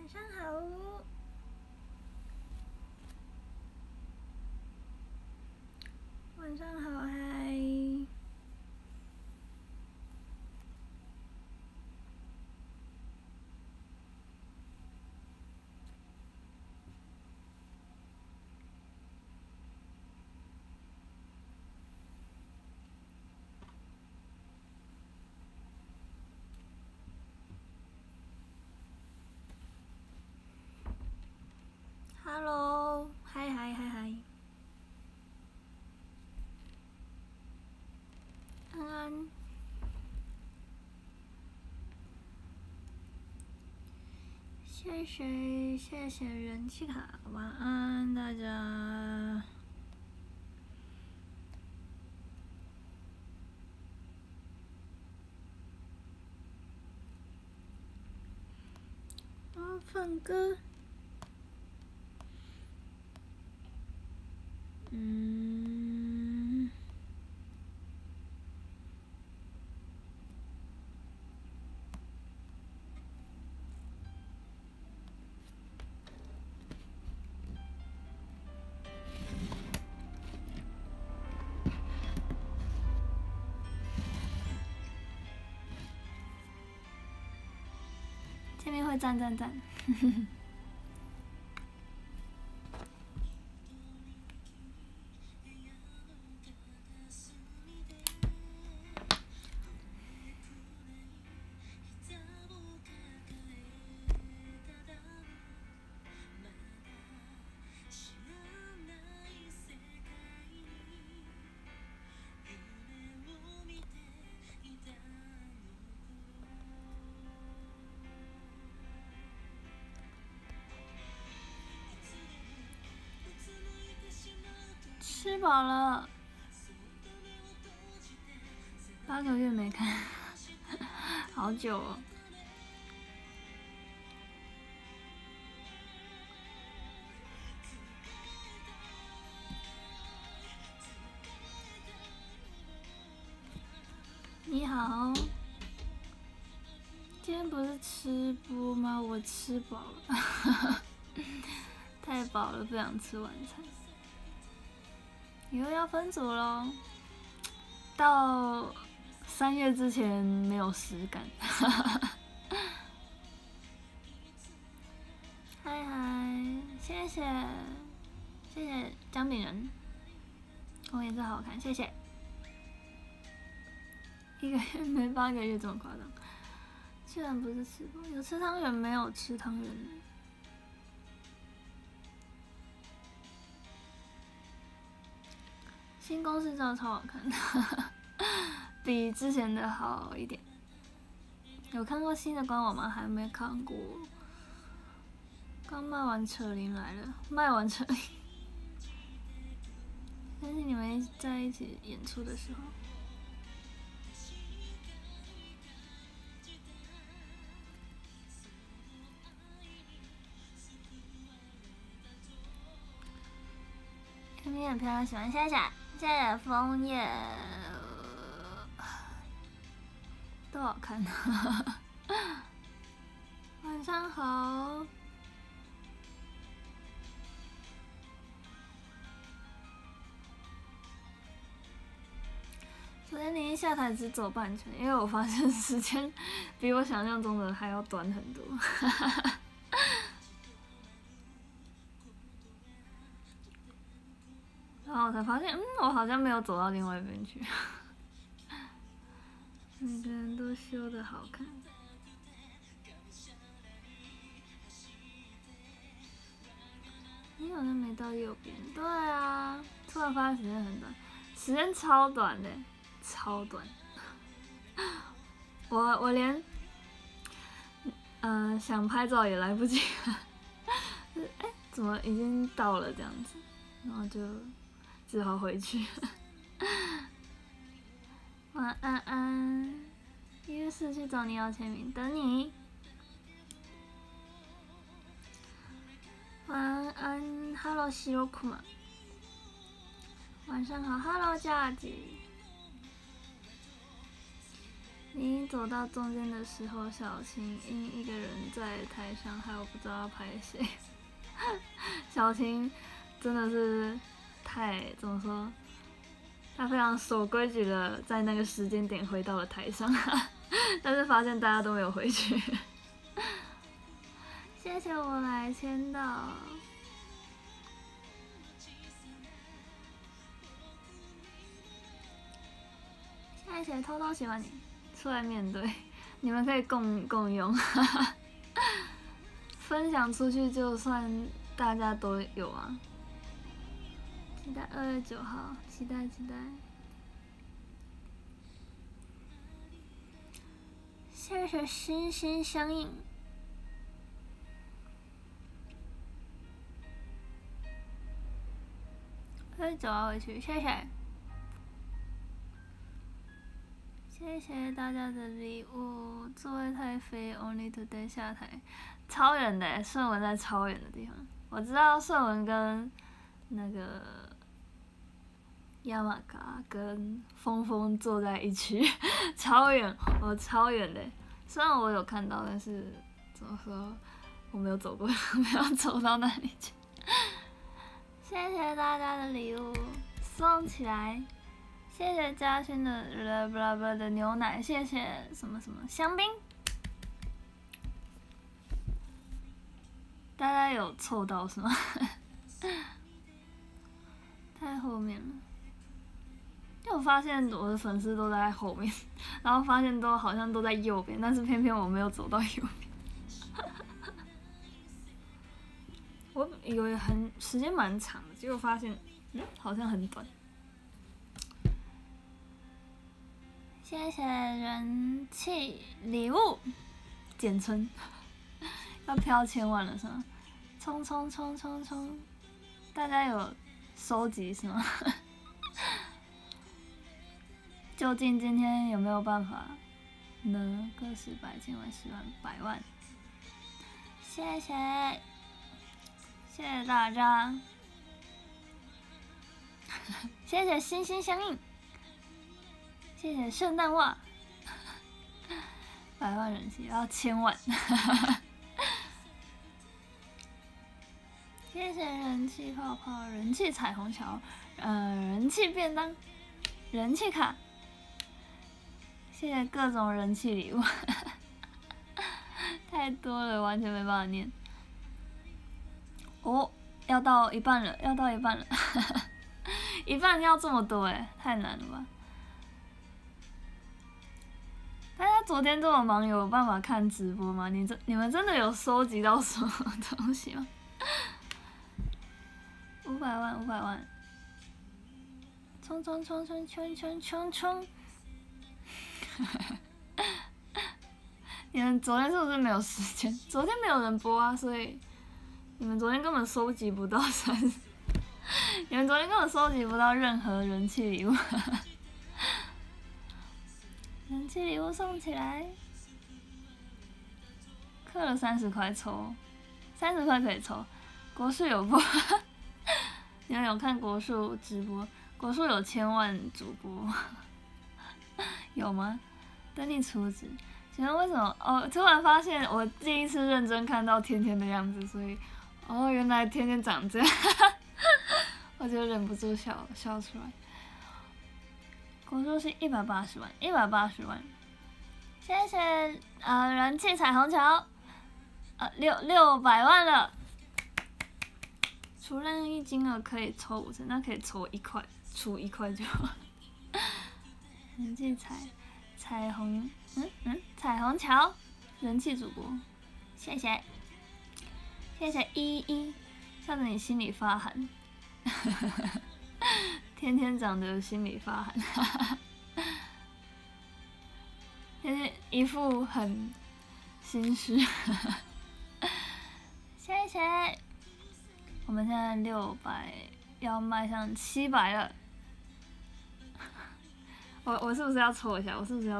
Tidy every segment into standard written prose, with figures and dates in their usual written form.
晚上好，晚上好，嗨。Hello， 嗨嗨嗨嗨，安安，谢谢人气卡，晚安大家。放歌。前面会赞。吃饱了，8个月没看，好久哦。你好，今天不是吃播吗？我吃饱了，太饱了，不想吃晚餐。以后要分组咯，到3月之前没有实感。嗨嗨，谢谢姜饼人，我也是好看，谢谢。1个月没8个月这么夸张，居然不是吃播，有吃汤圆没有吃汤圆？新公式照超好看的，比之前的好一点。有看过新的官网吗？还没看过。刚卖完扯铃来了，卖完扯铃。但是你们在一起演出的时候，看你很漂亮，喜欢谢谢枫叶，都好看。晚上好。昨天你一下台只走半圈，因为我发现时间比我想象中的还要短很多。然后我才发现，我好像没有走到另外一边去。每个人都修得好看。你好像没到右边。对啊，突然发现时间很短，时间超短的，超短。我连想拍照也来不及了。怎么已经到了这样子？然后就只好回去。晚安安，1月4去找你要签名，等你。晚安 ，Hello 西罗库玛。晚上好 ，Hello 佳吉。 你走到中间的时候小心，因一个人在台上，还有不知道要拍谁。小晴真的是太怎么说？他非常守规矩的在那个时间点回到了台上，但是发现大家都没有回去。谢谢我来签到。谢谢偷偷喜欢你，出来面对，你们可以共用，分享出去，就算大家都有啊。期待2月9号，期待。谢谢心心相印。2月9号回去，谢谢。谢谢大家的礼物。座位太飞 ，Only Today 下台，超远的，顺文在超远的地方。我知道顺文跟那个亚马嘎跟峰峰坐在一起，超远，我超远的。虽然我有看到，但是怎么说，我没有走过，没有走到那里去。谢谢大家的礼物，送起来。谢谢嘉勋的牛奶，谢谢什么香槟。大家有凑到是吗？太后面了。因为我发现我的粉丝都在后面，然后发现好像都在右边，但是偏偏我没有走到右边。我以为时间蛮长的，结果发现好像很短。谢谢人气礼物，简称要飘1000万了是吗？冲！大家有收集是吗？究竟今天有没有办法呢？个十百千万10万100万，谢谢大家，谢谢心心相印。谢谢圣诞袜，100万人气要1000万，谢谢人气泡泡、人气彩虹桥、人气便当、人气卡，谢谢各种人气礼物，太多了，完全没办法念。哦，要到一半了，一半要这么多哎，太难了吧？大家昨天这么忙，有办法看直播吗？你们真的有收集到什么东西吗？500万！冲！你们昨天是不是没有时间？昨天没有人播啊，所以你们昨天根本收集不到你们昨天根本收集不到任何人气礼物。人气礼物送起来，氪了30块抽，30块可以抽。国术有播，你们有看国术直播？国术有1000万主播，有吗？等你出职。请问为什么？哦，突然发现我第一次认真看到天天的样子，所以原来天天长这样，我就忍不住笑出来。国术是180万，谢谢人气彩虹桥，600万了。除任意金额可以抽5次，那可以抽1块，出1块就好。人气彩虹彩虹桥，人气主播，谢谢依，笑得你心里发寒。天天长得心里发寒，天天一副很心虚。谢谢，我们现在600，要迈向700了。我是不是要抽一下？我抽一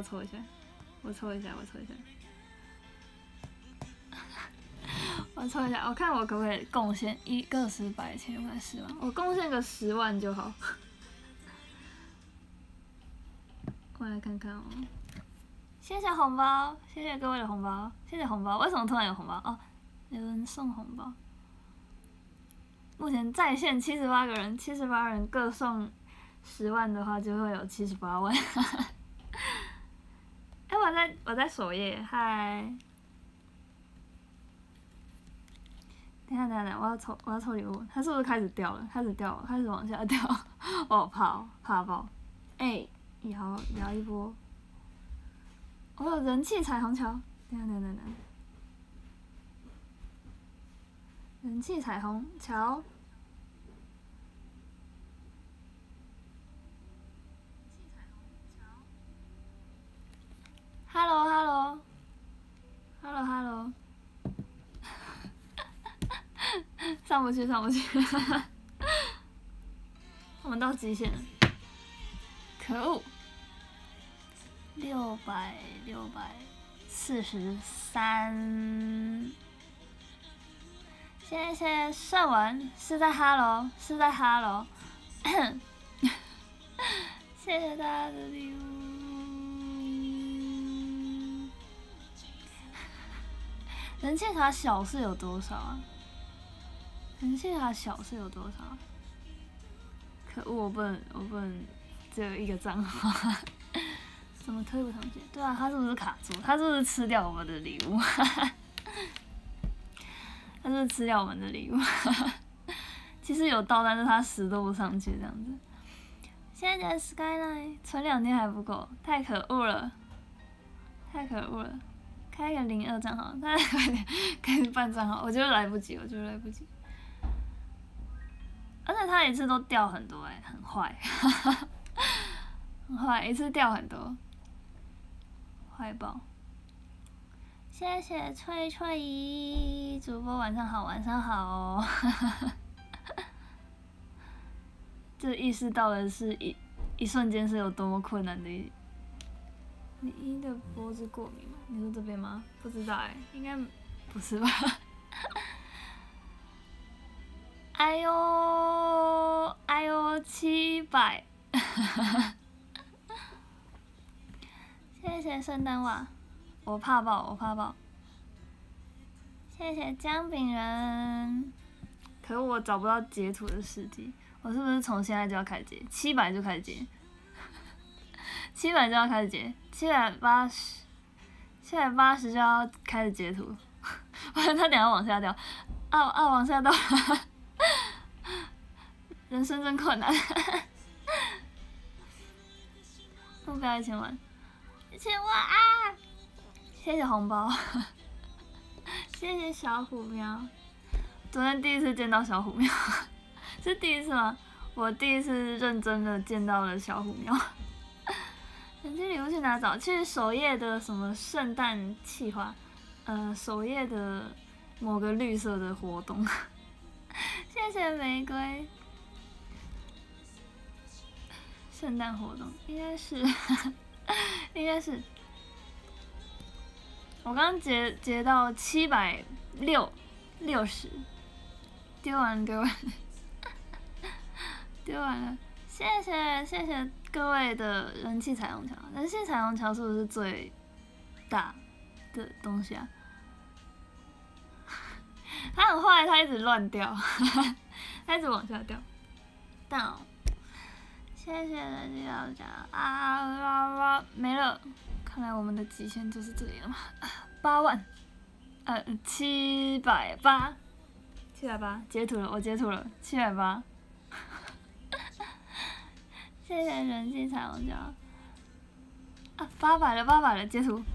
下，我看我可不可以贡献个十百千万10万，我贡献个10万就好。我来看看哦， 谢谢红包，谢谢各位的红包，谢谢红包。为什么突然有红包？哦，有人送红包。目前在线78个人，78人各送10万的话，就会有78万。哎，我在首页，嗨。等下，我要抽礼物，它是不是开始掉了？开始往下掉，我好怕哦，怕爆！哎，摇一波，我有人气彩虹桥，等下，人气彩虹桥。Hello， 上不去，我们到极限了，可恶！643，谢谢盛文，是在 Hello， 谢谢大家的礼物。人气卡小是有多少啊？人气卡小是有多少啊？可恶，我不能只有一个账号，怎么推不上去？对啊，他是不是卡住？他是不是吃掉我们的礼物？他是不是吃掉我们的礼物？其实有到，但是他死都不上去这样子。现在 Skyline 存2天还不够，太可恶了！开个02账号，大家快点开始办账号，我觉得来不及。而且他一次都掉很多很坏，很坏，一次掉很多，坏爆！谢谢翠翠主播，晚上好哦。这意识到的是一瞬间是有多么困难的。你的脖子过敏吗？你说这边吗？不知道应该不是吧？哎呦，700！谢谢圣诞袜，我怕爆！谢谢姜饼人，可是我找不到截图的时机，我是不是从现在就要开始截？700就开始截，700就要开始截，780就要开始截图，不然他等下往下掉，往下掉，人生真困难。目标1000万，1000万啊！谢谢红包，谢谢小虎喵。昨天第一次见到小虎喵，是第一次吗？我第一次认真的见到了小虎喵。人气礼物去哪找？去首页的什么圣诞企划，首页的某个绿色的活动。谢谢玫瑰。圣诞活动应该是，我刚截到760，丢完了，谢谢各位的人气彩虹桥，人气彩虹桥是不是最大的东西啊？它很坏，它一直乱掉，它一直往下掉。down， 谢谢人气大家没了，看来我们的极限就是这里了嘛。8万，780，截图了，我截图了，780。谢谢人气彩虹桥。800了，截图。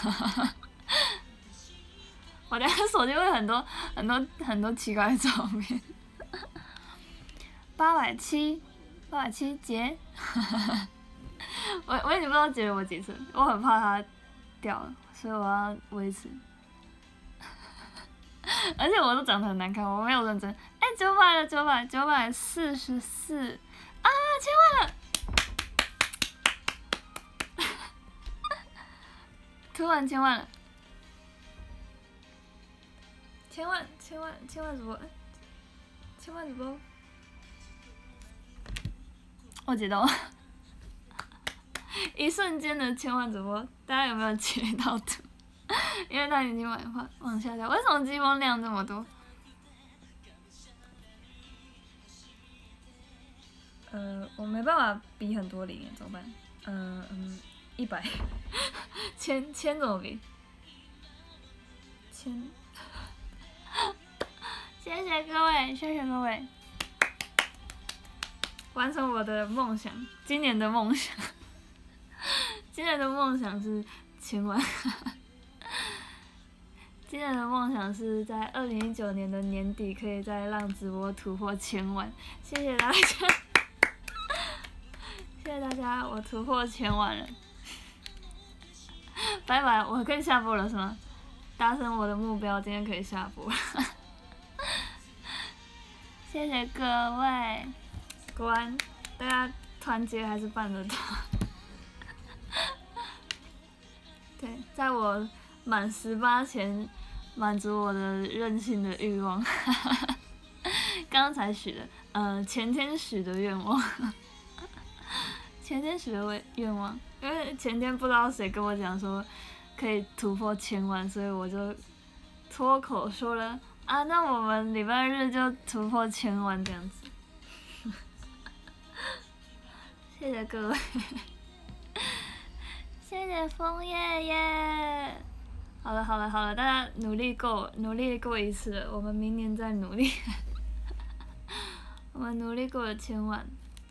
我等下手机会很多奇怪的照片。870截。我已经不知道截了我几次，我很怕它掉了，所以我要维持。而且我都长得很难看，我没有认真。944啊，1000万了！突然1000万了，1000万主播，1000万主播，我知道， 一瞬间的千万主播，大家有没有截到图？因为他已经往下掉，为什么积分量这么多？我没办法比很多零耶，怎么办？100，千怎么比？千，谢谢各位，谢谢各位，完成我的梦想，今年的梦想，今年的梦想是1000万。今年的梦想是在2019年的年底，可以再让直播突破1000万。谢谢大家，谢谢大家，我突破1000万了。拜拜，我可以下播了是吗？达成我的目标，今天可以下播了。谢谢各位，果然大家团结还是办得到。对，在我满18前。满足我的任性的欲望，刚刚才许的，前天许的愿望，前天许的愿望，因为前天不知道谁跟我讲说可以突破1000万，所以我就脱口说了啊，那我们礼拜日就突破1000万这样子。谢谢各位，谢谢枫叶耶。好了，大家努力过一次了，我们明年再努力。我们努力过了1000万，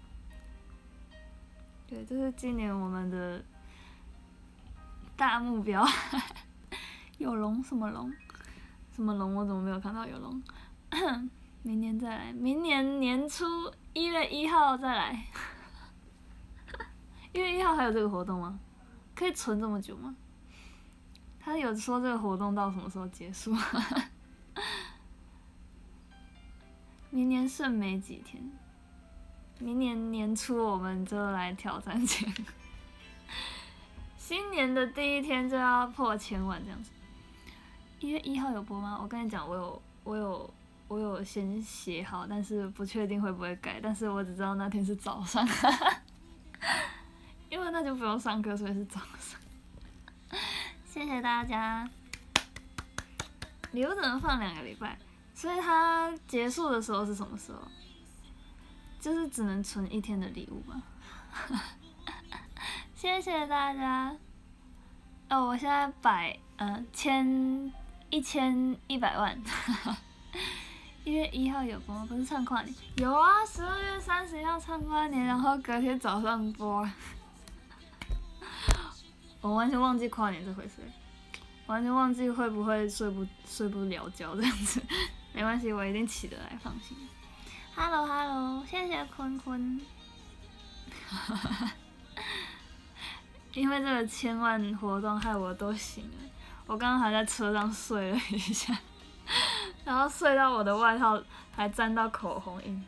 对，这是今年我们的大目标。有龙什么龙？什么龙？我怎么没有看到有龙？明年再来，明年年初1月1号再来。1月1号还有这个活动吗？可以存这么久吗？他有说这个活动到什么时候结束？明年剩没几天，明年年初我们就来挑战1000。新年的第一天就要破1000万这样子。1月1号有播吗？我跟你讲，我有先写好，但是不确定会不会改，但是我只知道那天是早上，因为那就不用上课，所以是早上。谢谢大家。礼物只能放2个礼拜，所以它结束的时候是什么时候？就是只能存1天的礼物吗？谢谢大家。我现在1100万。1月1号有播吗？不是唱跨年？有啊，12月30号唱跨年，然后隔天早上播。我完全忘记跨年这回事，完全忘记会不会睡不了觉这样子。没关系，我一定起得来，放心。Hello， 谢谢坤坤。因为这个1000万活动害我都醒了，我刚刚还在车上睡了一下，然后睡到我的外套还沾到口红印。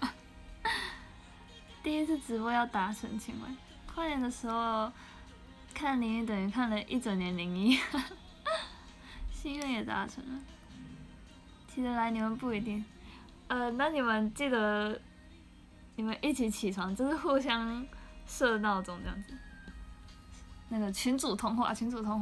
第一次直播要达成1000万，跨年的时候。看01等于看了1整年01，心愿也达成了。起得来你们不一定，那你们记得，你们一起起床，就是互相设闹钟这样子。那个群组通话，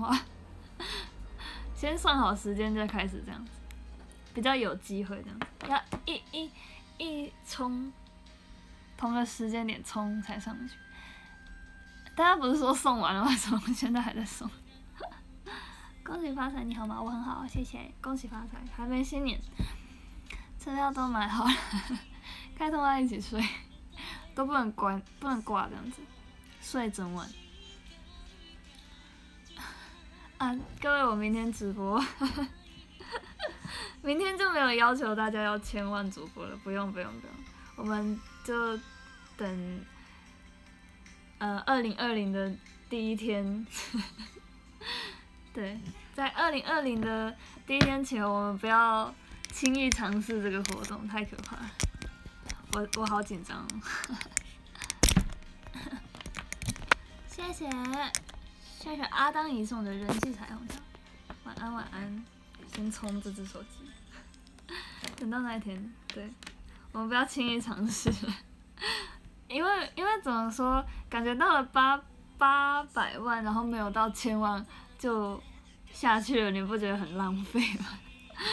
先算好时间再开始这样子，比较有机会这样子。要一冲，同个时间点冲才上去。大家不是说送完了吗？怎么现在还在送？恭喜发财，你好吗？我很好，谢谢。恭喜发财，还没新年，车票都买好了，开通话一起睡，都不能挂这样子，睡整晚。啊，各位，我明天直播，明天就没有要求大家要1000万主播了，不用，我们就等。2020的第一天，对，在2020的第一天前，我们不要轻易尝试这个活动，太可怕了。我好紧张。谢谢阿当姨送的人气彩虹条，晚安。先充这只手机，等到那一天，对，我们不要轻易尝试。因为怎么说，感觉到了 800万，然后没有到1000万就下去了，你不觉得很浪费吗？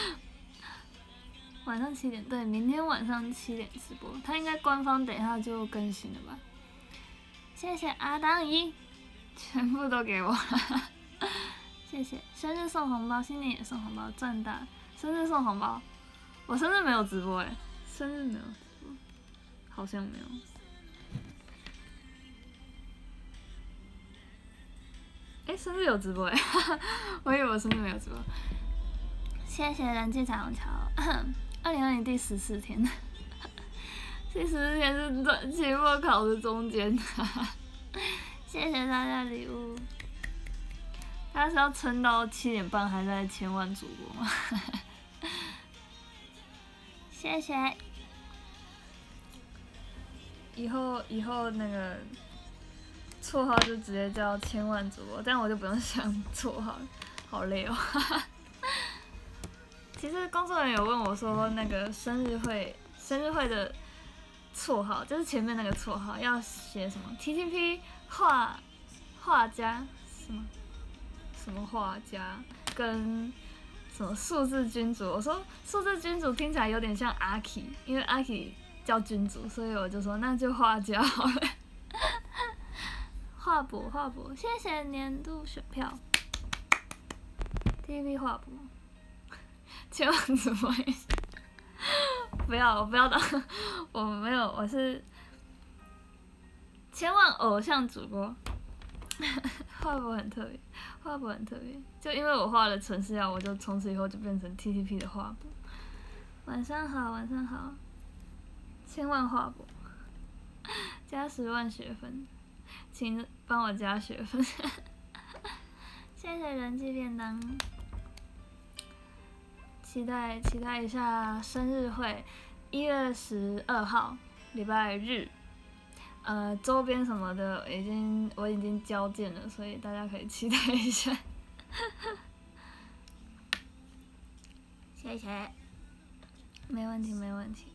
晚上7点，对，明天晚上7点直播，他应该官方等一下就更新了吧？谢谢阿当姨，全部都给我了，谢谢！生日送红包，新年也送红包，赚大！生日送红包，我生日没有直播哎，生日没有直播，好像没有。生日有直播哎，我以为我生日没有直播。谢谢人气彩虹桥，2020第14天，第14天是期末考的中间，谢谢大家礼物。他是要撑到7点半还在1000万主播吗？谢谢。以后那个绰号就直接叫1000万主播，但我就不用想绰号了，好累哦。其实工作人员有问我说，那个生日会的绰号，就是前面那个绰号要写什么 ？TTP 画家什么画家跟什么数字君主？我说数字君主听起来有点像阿 K， 因为阿 K 叫君主，所以我就说那就画家好了。画博，谢谢年度选票。TTP 画博。千万主播也行，不要当，我没有，我是千万偶像主播。画博很特别，就因为我画了城市药，我就从此以后就变成 TTP 的画博。晚上好，千万画博，加10万学分，请帮我加学分。谢谢人气便当。期待一下生日会，1月12号，礼拜日。周边什么的我已经交件了，所以大家可以期待一下。谢谢，没问题。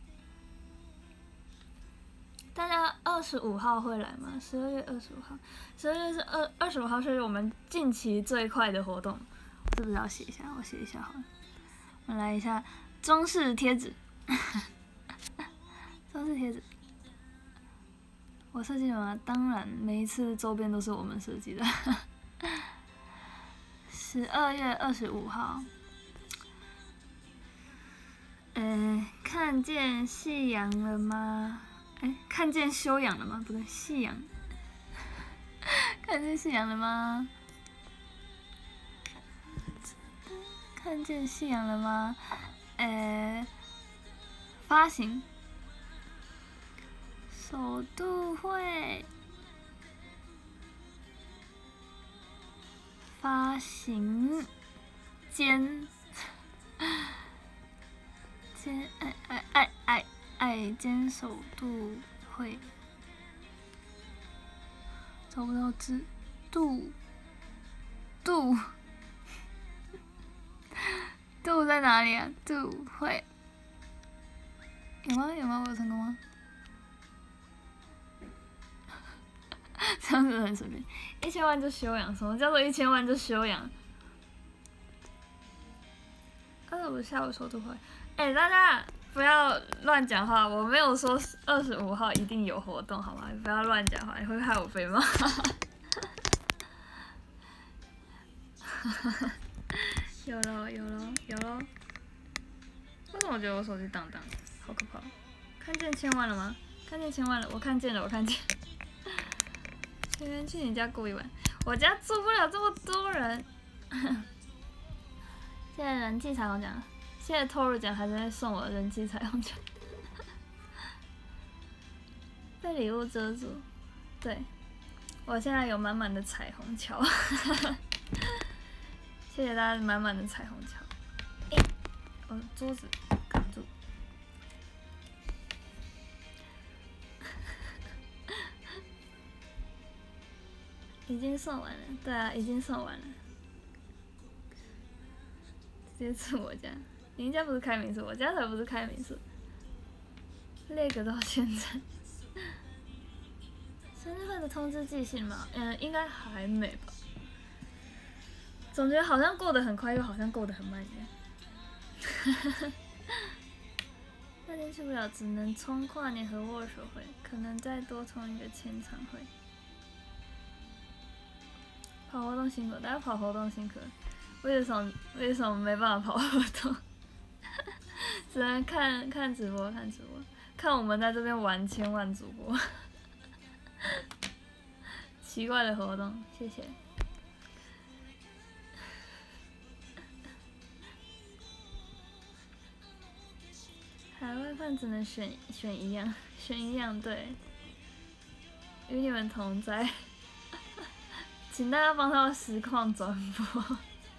大家25号会来吗？12月25号，12月是25号是我们近期最快的活动，是不是要写一下？我写一下好了。我来一下装饰贴纸，装饰贴纸，我设计的吗？当然，每一次周边都是我们设计的。12月25号，看见夕阳了吗？看见休养了吗？不对，夕阳。看见夕阳了吗？看见夕阳了吗？发行首度会发行兼兼首度会找不到字，度在哪里啊？度会有吗？我有成功吗？这样子很随便，1000万就休养？什么叫做1000万就休养？25下午首都会，大家不要乱讲话，我没有说25号一定有活动，好吗？不要乱讲话，你会害我被骂。有咯！为什么我觉得我手机当当？好可怕！看见1000万了吗？看见1000万了，我看见了。今天去你家过一晚，我家住不了这么多人。谢谢人气彩虹奖，谢谢 Toru 奖还在送我人气彩虹奖。被礼物遮住，对，我现在有满满的彩虹桥。谢谢大家满满的彩虹桥。我桌子卡住。已经送完了，对啊，已经送完了。直接住我家，你家不是开民宿，我家才不是开民宿。累个到现在。生日会个通知寄信吗？应该还没吧。总觉得好像过得很快，又好像过得很慢一样。那天去不了，只能冲跨年和握手会，可能再多冲一个签唱会。跑活动辛苦，大家跑活动辛苦。为什么没办法跑活动？只能看直播，看我们在这边玩千万主播。奇怪的活动，谢谢。海外饭只能选一样，选一样对。与你们同在，请大家帮他们实况转播。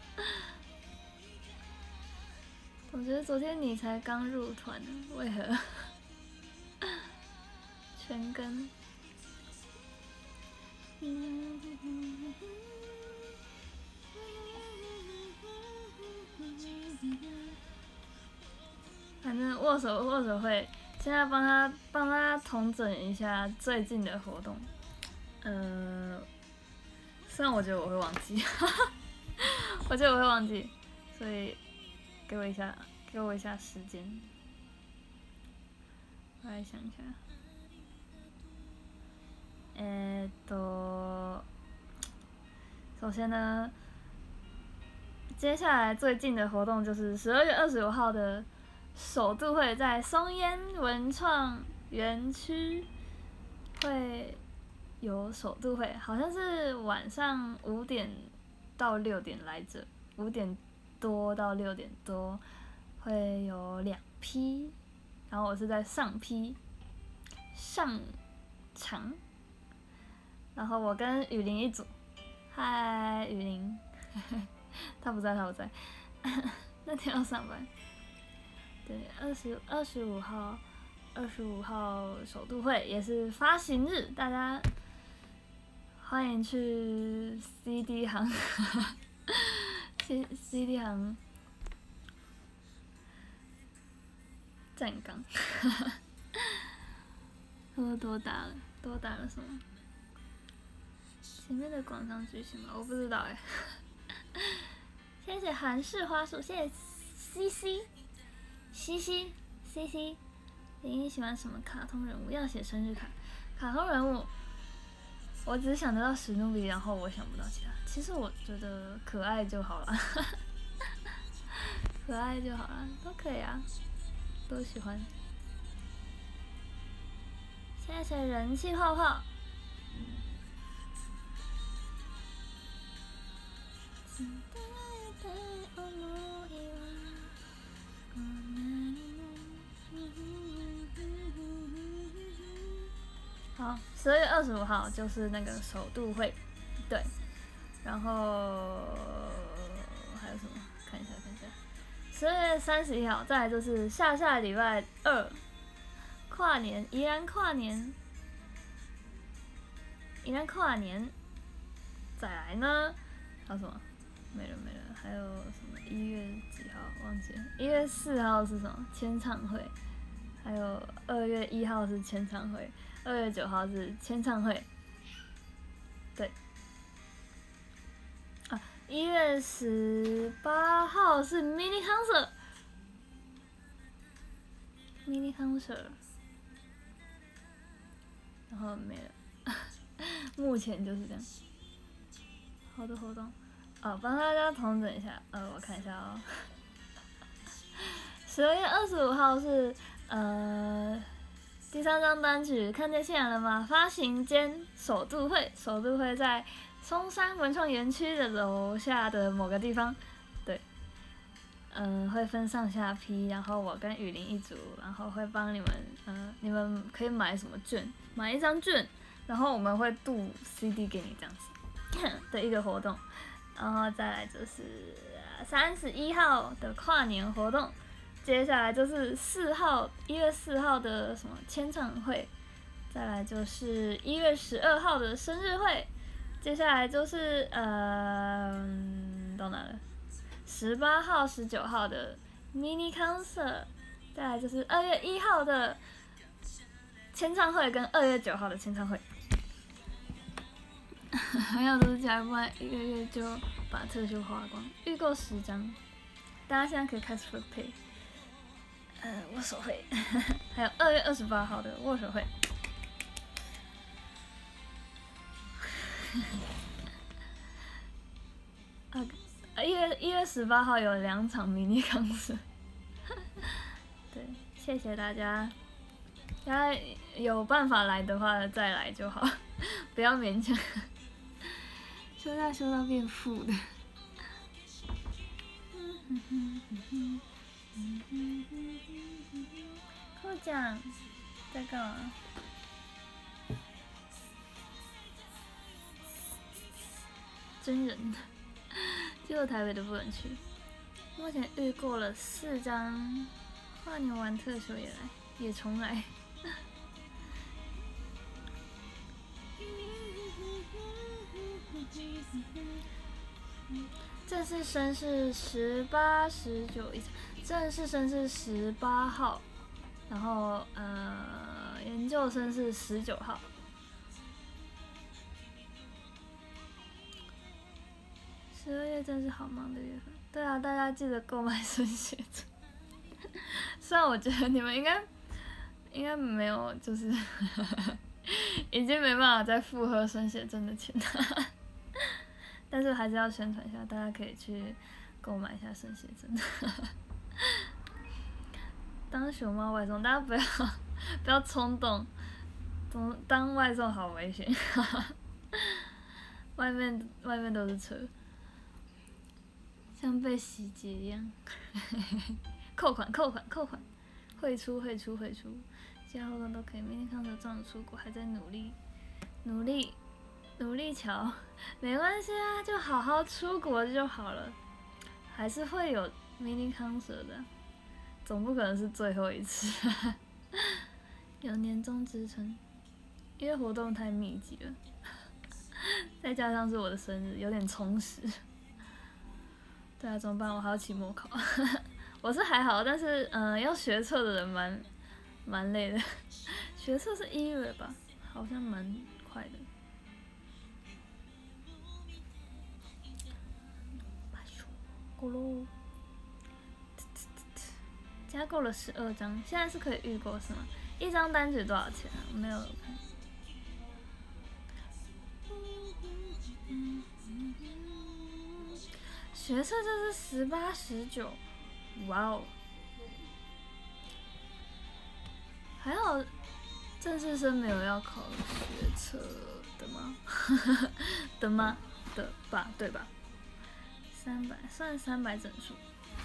我觉得昨天你才刚入团呢，为何？全跟。反正握手会，现在帮他统整一下最近的活动。虽然我觉得我会忘记，我觉得我会忘记，所以给我一下时间，我来想一下。首先呢，接下来最近的活动就是12月25号的首度会在松烟文创园区会有首度会，好像是晚上5点到6点来着，5点多到6点多会有2批，然后我是在上批上场，然后我跟雨林一组，嗨雨林，他不在，那天要上班。对，25号首度会也是发行日，大家欢迎去 CD 行，CD 行站岗。多打了什么？前面的广场举行吗？我不知道哎。谢谢韩式花束，谢谢CC。你喜欢什么卡通人物？要写生日卡。卡通人物，我只想得到史努比，然后我想不到其他。其实我觉得可爱就好了，可爱就好了，都可以啊，都喜欢。谢谢人气泡泡。好，12月25号就是那个首度会，对，然后还有什么？看一下，12月31号，再来就是下礼拜2，跨年，宜兰跨年，再来呢，还有什么？没了，还有什么1月几号忘记了？1月4号是什么？签唱会，还有2月1号是签唱会，2月9号是签唱会，对。啊，1月18号是 mini concert，然后没了，目前就是这样。好多活动。帮大家统整一下，我看一下哦。12月25号是第3张单曲《看见信仰了吗》发行兼首度会在松山文创园区的楼下的某个地方，对，会分上下批，然后我跟雨林一组，然后会帮你们，你们可以买什么券，买1张券，然后我们会镀 CD 给你这样子的一个活动。然后再来就是31号的跨年活动，接下来就是1月4号的什么签唱会，再来就是1月12号的生日会，接下来就是到哪了？18号、19号的 mini concert， 再来就是2月1号的签唱会跟2月9号的签唱会。 还有都是假的，不然1个月就把特休花光。预购10张，大家现在可以开始分配。握手会，还有2月28号的握手会。1月18号有2场迷你concert。对，谢谢大家。大家有办法来的话再来就好，不要勉强。休假休到变负的。扣奖在干嘛？真人，只有台北的不能去。目前预购了4张，跨年玩特休也来，也重来。正式生是18、19一场，正式生是18号，然后研究生是19号。12月真是好忙的月份。对啊，大家记得购买生写真。虽然我觉得你们应该没有，就是已经没办法再负荷生写真的钱了。但是还是要宣传一下，大家可以去购买一下生写真。当熊猫外送，大家不要冲动，当外送好危险。外面都是车，像被洗劫一样。扣款，汇出，其他活动都可以。明天康德照出国，还在努力瞧，没关系啊，就好好出国就好了。还是会有 mini concert 的，总不可能是最后一次。有年终支撑，因为活动太密集了，再加上是我的生日，有点充实。对啊，怎么办？我还要期末考。我是还好，但是要学测的人蛮累的。学测是1月吧，好像蛮快的。咕噜，加购了12张，现在是可以预购是吗？1张单曲多少钱啊？我没有看。学测就是18、19，哇哦！还好正式生没有要考学测的吗？的吧，对吧？300算300整数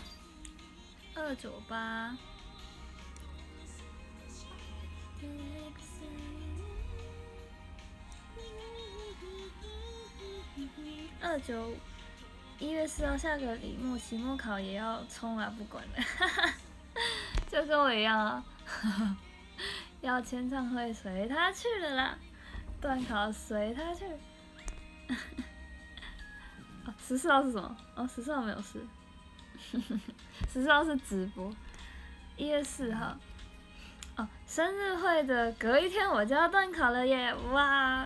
，298。295，1月4号下个期末考也要冲啊，不管了。就跟我一样啊。要签唱会随他去了啦，段考随他去。14号是什么？14号没有事。14号是直播。1月4号。生日会的隔一天我就要段考了耶！哇！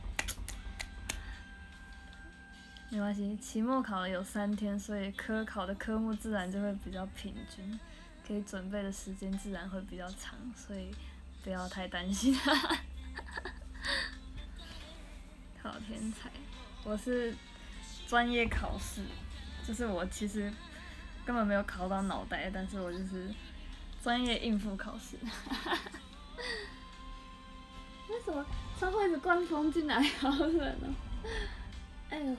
没关系，期末考有3天，所以科考的科目自然就会比较平均，可以准备的时间自然会比较长，所以不要太担心。好天才！我是专业考试，就是我其实根本没有考到脑袋，但是我就是专业应付考试。为什么窗户一直灌风进来？好冷哦！哎呦，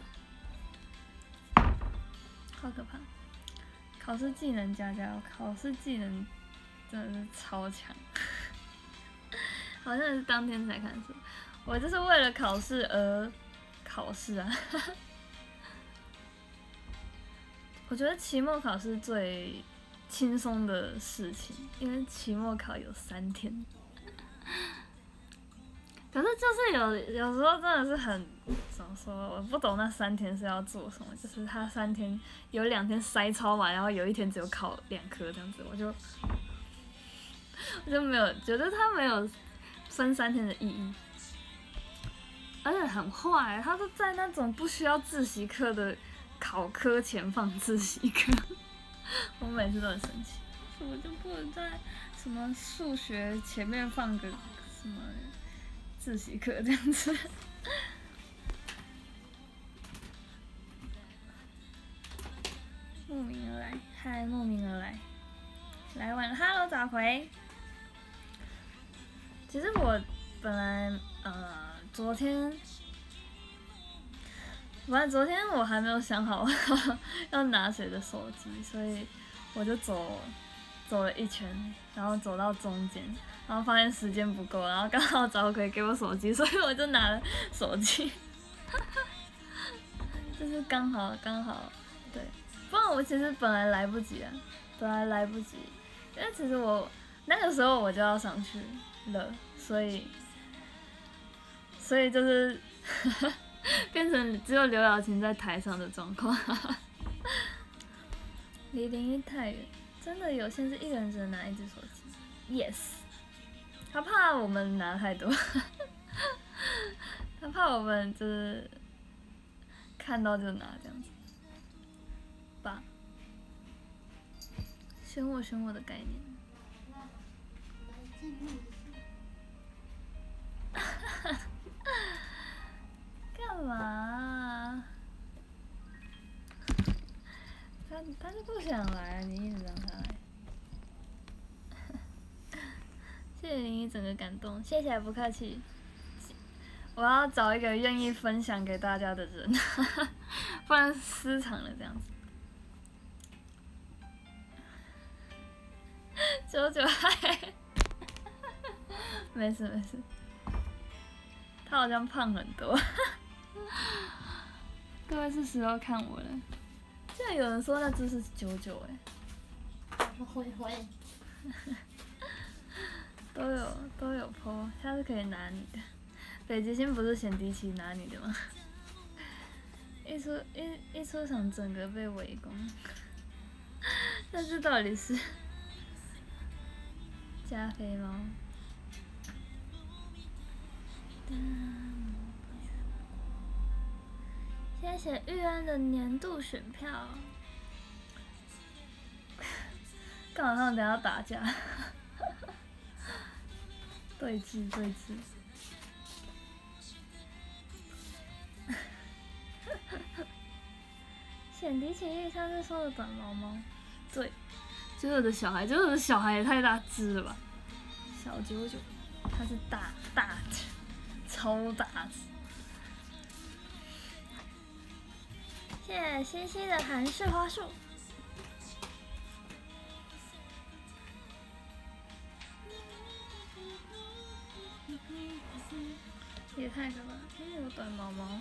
好可怕！考试技能加油！考试技能真的是超强。好像是当天才看书，我就是为了考试而考试啊。我觉得期末考试最轻松的事情，因为期末考有3天。可是就是有时候真的是很怎么说，我不懂那3天是要做什么。就是他3天有2天塞超满，然后有1天只有考2科这样子，我就没有觉得他没有分3天的意义。 而且很坏，他都在那种不需要自习课的考科前放自习课，我每次都很生气。我就不能在什么数学前面放个什么自习课这样子。慕名而来，嗨，慕名而来，来晚了 ，Hello， 早回。其实我本来昨天我还没有想好要拿谁的手机，所以我就走了一圈，然后走到中间，然后发现时间不够，然后刚好早回给我手机，所以我就拿了手机，就是刚好，对，不然我其实本来来不及，因为其实我那个时候我就要上去了，所以就是变成只有刘晓晴在台上的状况。离01太远，真的有限制，一个人只能拿一只手机。Yes， 他怕我们拿太多，他怕我们就是看到就拿这样子。吧，选我的概念。干嘛？他就不想来，你一直让他来。谢谢林一整个感动，谢谢不客气。我要找一个愿意分享给大家的人，不然私藏了这样子。99嗨，没事，他好像胖很多。各位是时候看我了。竟然有人说那只是99哎。 会。 都有 po， 下次可以拿你的。北极星不是显迪奇拿你的吗？一出场整个被围攻，但是到底是加菲猫？谢谢玉安的年度选票。干嘛他们等下打架？对峙。显迪奇上次说的短毛猫，对，就是我的小孩也太大只了吧？小99，它是大只，超大只。谢谢西西的韩式花束。也太可怕了，有短毛猫。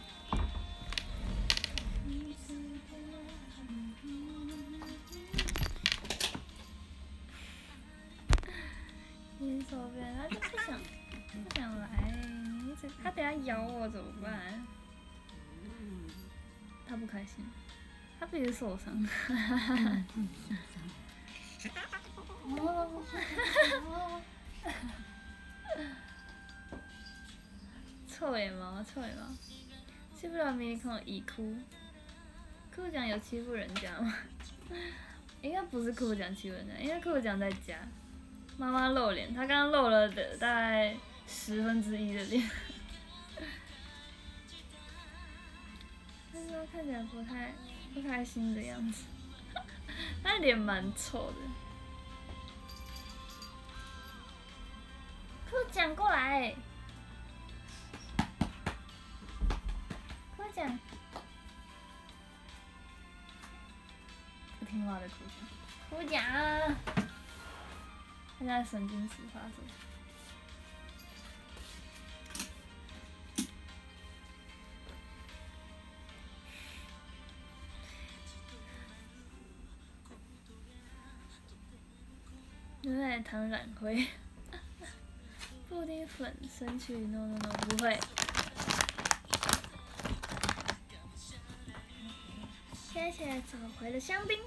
你手边他就不想来，他等下咬我怎么办？他不开心，他自己受伤。臭脸猫，欺负了迷你孔已哭。酷奖有欺负人家吗？应该不是酷奖欺负人家，因为酷奖在家。妈妈露脸，她刚刚露了大概1/10的脸。但是她看起来不开心的样子，她脸蛮臭的。酷奖过来。酷奖。不听话的酷奖，他现在神经质发作。牛奶糖染灰，布丁粉生去 no 不会。谢谢找回了香槟。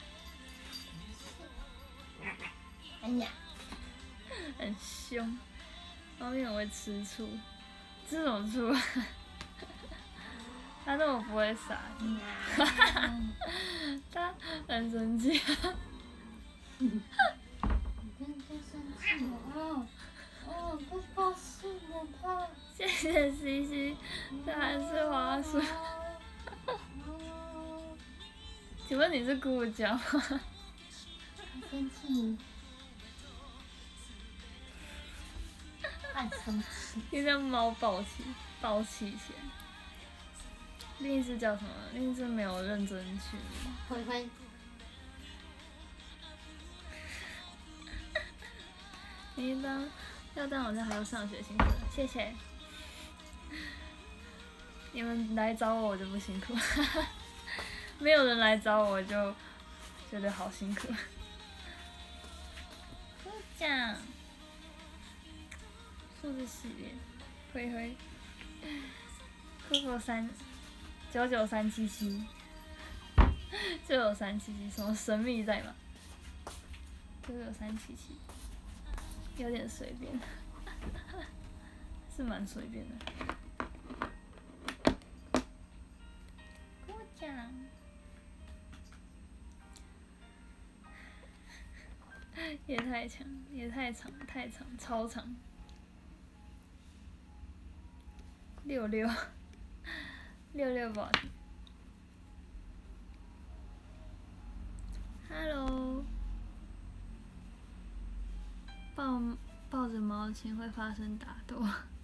哎呀， 很凶。 我也会吃醋，吃什么醋？他那么不会撒你，他很生气。 你看就生气了哦，不高兴了他。 谢谢西西，这还是花束。请问你是哭脚吗？ 生气，爱生气。 你像猫暴起起来。另一只叫什么？另一只没有认真去。 灰灰。 你要当好像还要上学辛苦了，谢谢。你们来找我就不辛苦，没有人来找我就觉得好辛苦。鼓掌。数字系列，灰灰。Coco 99377，就有377，什么神秘代码？99377，有点随便，是蛮随便的。鼓掌。也太强，也太长，太长，超长。66不好听。Hello， 抱着毛巾会发生打斗。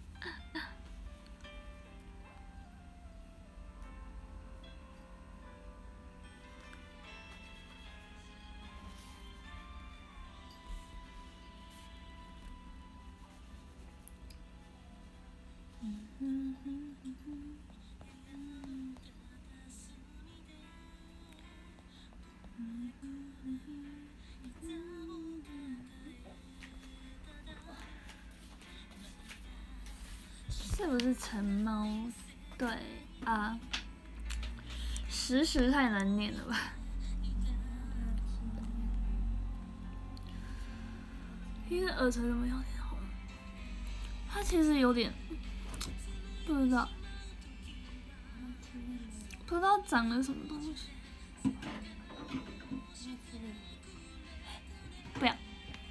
是不是橙猫？对啊，时太难念了吧？因为耳垂怎么有点红？它其实有点不知道长了什么东西。不要。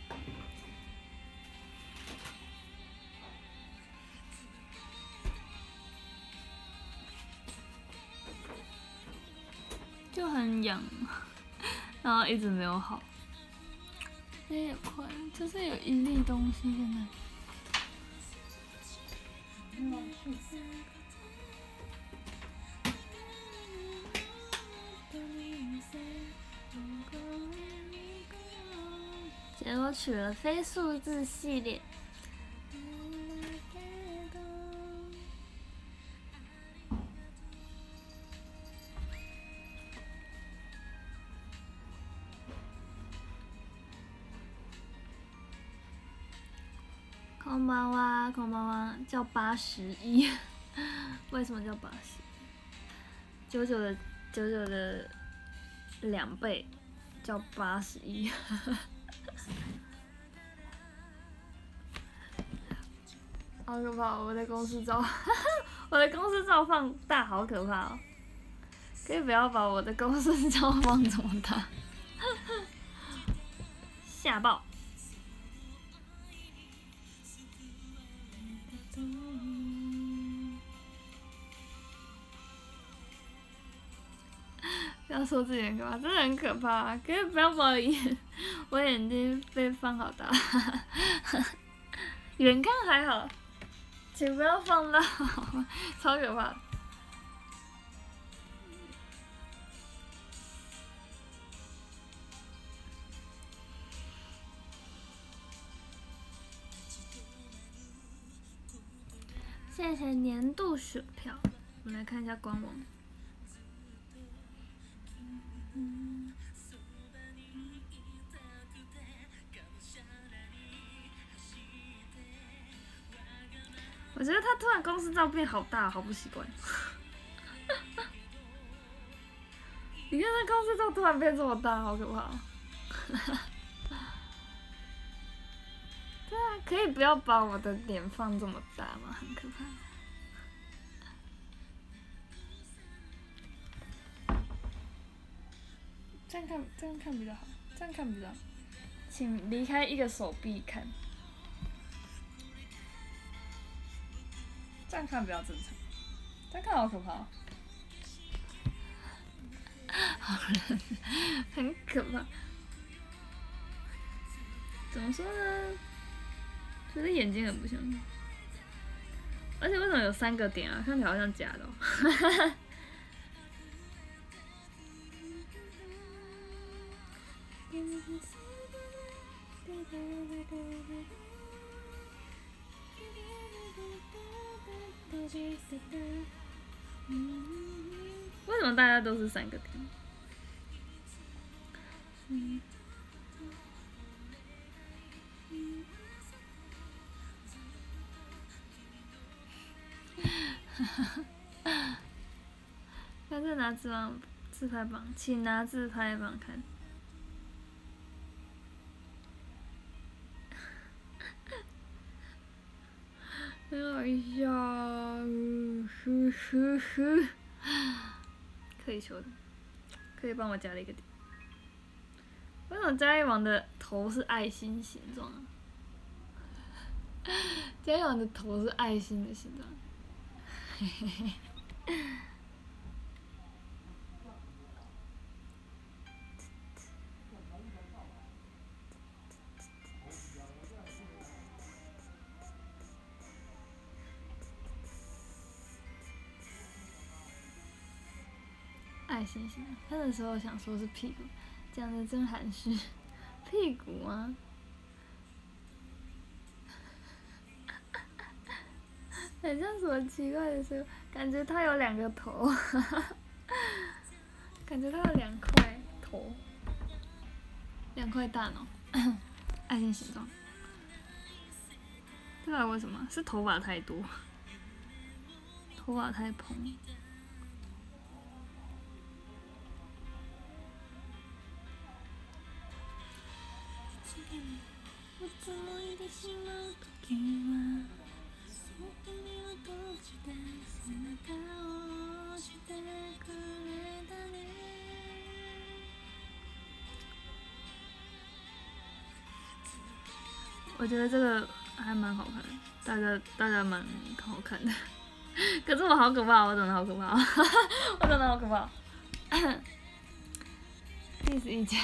就很痒，然后一直没有好。那也快，就是有一粒东西在那里。结果取了非数字系列。空巴哇，空巴哇，叫81，为什么叫80？99的2倍，叫81。好可怕！我的公司照，我的公司照放大，好可怕哦！可以不要把我的公司照放这么大，吓爆！不要说自己很可怕，真的很可怕。可是不要把我眼睛被放好大，远看还好，请不要放大，超可怕。谢谢年度选票，我们来看一下官网。我觉得他突然公司照变好大，好不习惯。你看他公司照突然变这么大，好可怕。对啊， 可以不要把我的脸放这么大吗？很可怕。这样看比较好，这样看比较好。请离开一个手臂看，这样看比较正常。这样看好可怕哦。好人，很可怕。怎么说呢？觉得眼睛很不像，而且为什么有3个点啊？看起来好像假的哦。为什么大家都是3个点？干脆拿自拍棒，请拿自拍棒看。很好笑，呵呵呵。可以修的，可以帮我加了一个点。为什么嘉义王的头是爱心形状啊？嘉义王的头是爱心的形状。嘿嘿嘿。爱心形，看的时候想说是屁股，讲的真含蓄。屁股吗？很像什么奇怪的事，感觉它有2个头，感觉它有2块头，2块大脑，爱心形状。不知道为什么，是头发太多，头发太蓬。我觉得这个还蛮好看的，大家蛮好看的。可是我好可怕，我长得好可怕，我长得好可怕。第11家。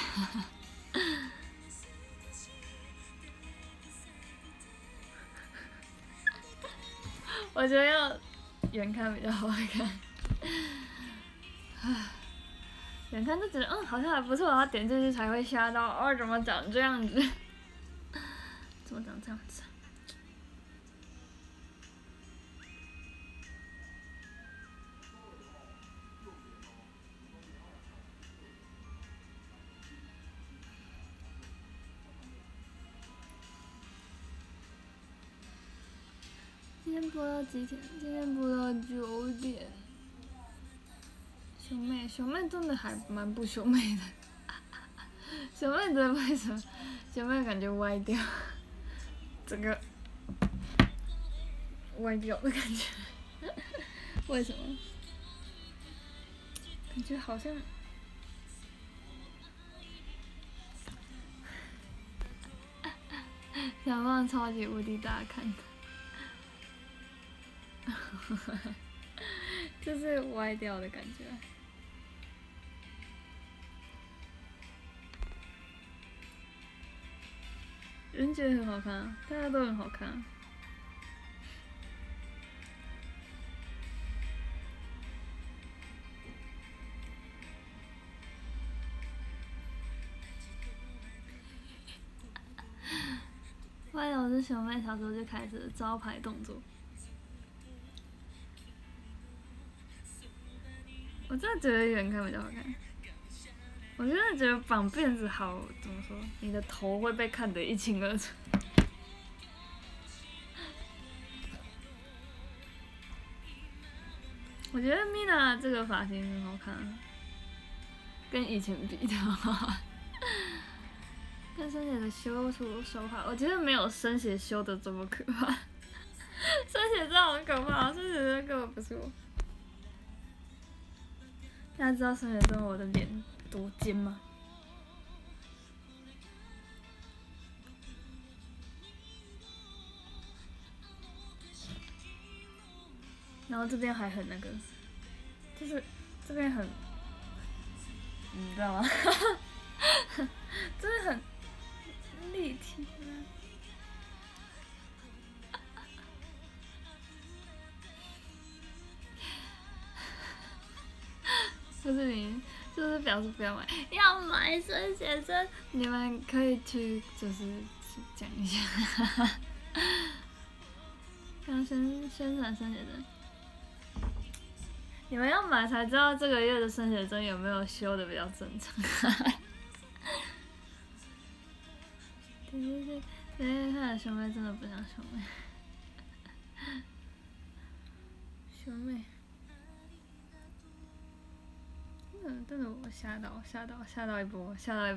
我觉得要远看比较好看。远看就觉得好像还不错，然后点进去才会吓到，怎么长这样子？怎么长这样子？今天播到几点？今天播到9点。熊妹真的还蛮不熊妹的。熊妹的为什么？熊妹感觉歪掉，整个歪掉的感觉。为什么？感觉好像。想放超级无敌大看的。就是歪掉的感觉。人觉得很好看啊，大家都很好看啊。歪楼是熊妹小时候就开始的招牌动作。我真的觉得远看比较好看。我真的觉得绑辫子好，怎么说？你的头会被看得一清二楚。我觉得 Mina 这个发型很好看，跟以前比的话。 跟生写的修图手法，我觉得没有生写修的这么可怕。生写真的好可怕，生写真的根本不是我。大家知道生写真我的脸多尖吗？然后这边还很那个，就是这边很，你知道吗？真的很立体。就是你，就是表示不要买，要买生写真，你们可以去就是讲一下，刚宣传生写真，你们要买才知道这个月的生写真有没有修的比较正常。对，他的兄妹真的不像兄妹，兄妹。真的我吓到一波，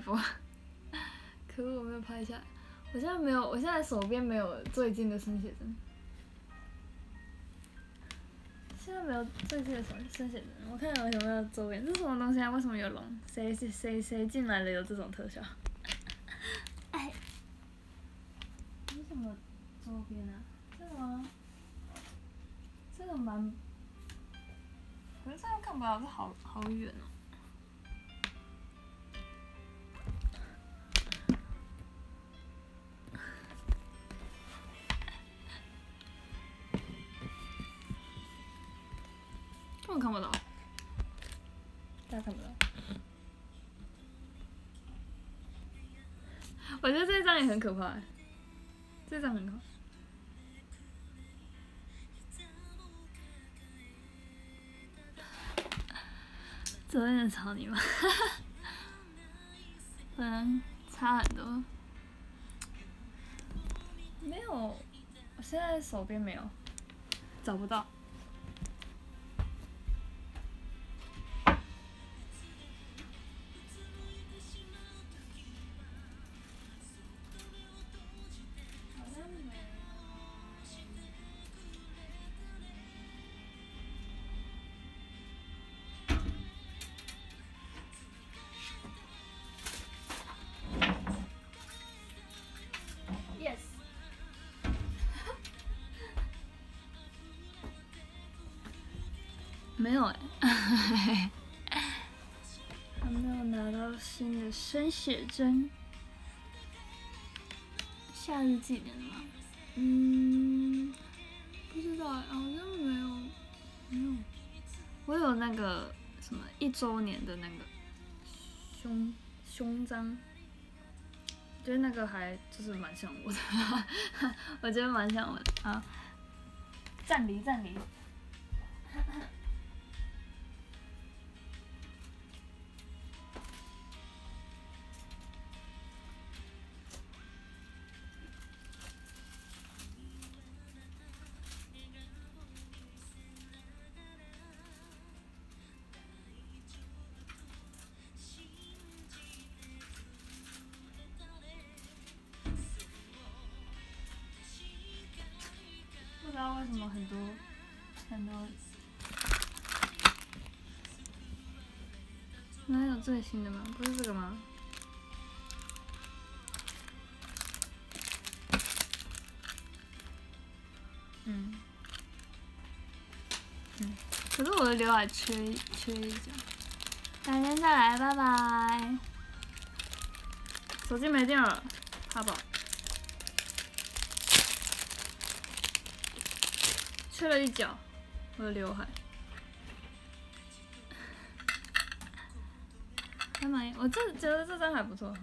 可恶，我没有拍下来。我现在手边没有最近的生写真，现在没有最近的生写真。我看有没有周边，这是什么东西啊？为什么有龙？谁进来了有这种特效？哎，有什么周边啊？这个吗？这个蛮，可是这样看不到，这好远哦。根本看不到，大家看不到。我觉得这张也很可怕，这张很可怕。昨天的吵你吗？可能差很多。没有，我现在手边没有，找不到。没有哎，还没有拿到新的生写真。夏日祭典吗？不知道哎，好像没有。我有那个什么1周年的那个胸章，觉得那个还就是蛮像我的，我觉得蛮像我的啊。暂离。不知道为什么很多，哪有最新的吗？不是这个吗？可是我的刘海缺一角。改天再来，拜拜。手机没电了，怕爆。缺了一角，我的刘海。还满意，我觉得这张还不错，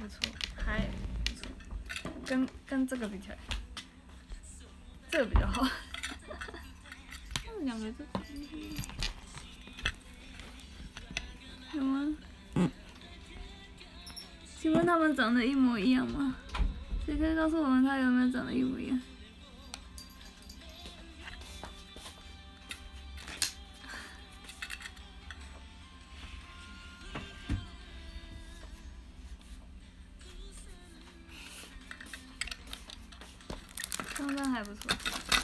跟这个比起来，这个比较好。他们两个就有吗？请问他们长得一模一样吗？谁可以告诉我们他有没有长得一模一样？ 还不错。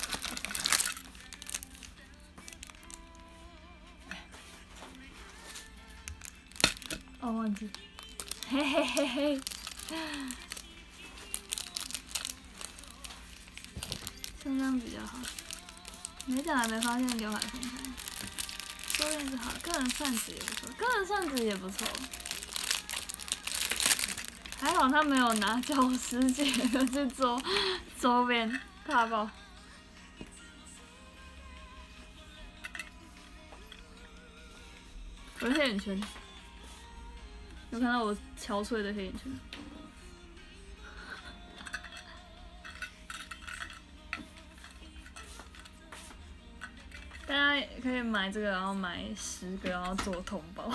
哦，忘记，嘿嘿嘿嘿。这样比较好。没讲还没发现刘海分开。周边是好，个人算值也不错，个人算值也不错。还好他没有拿教师节去做周边，大爆。我的黑眼圈，有看到我憔悴的黑眼圈。大家可以买这个，然后买10个，然后做同包。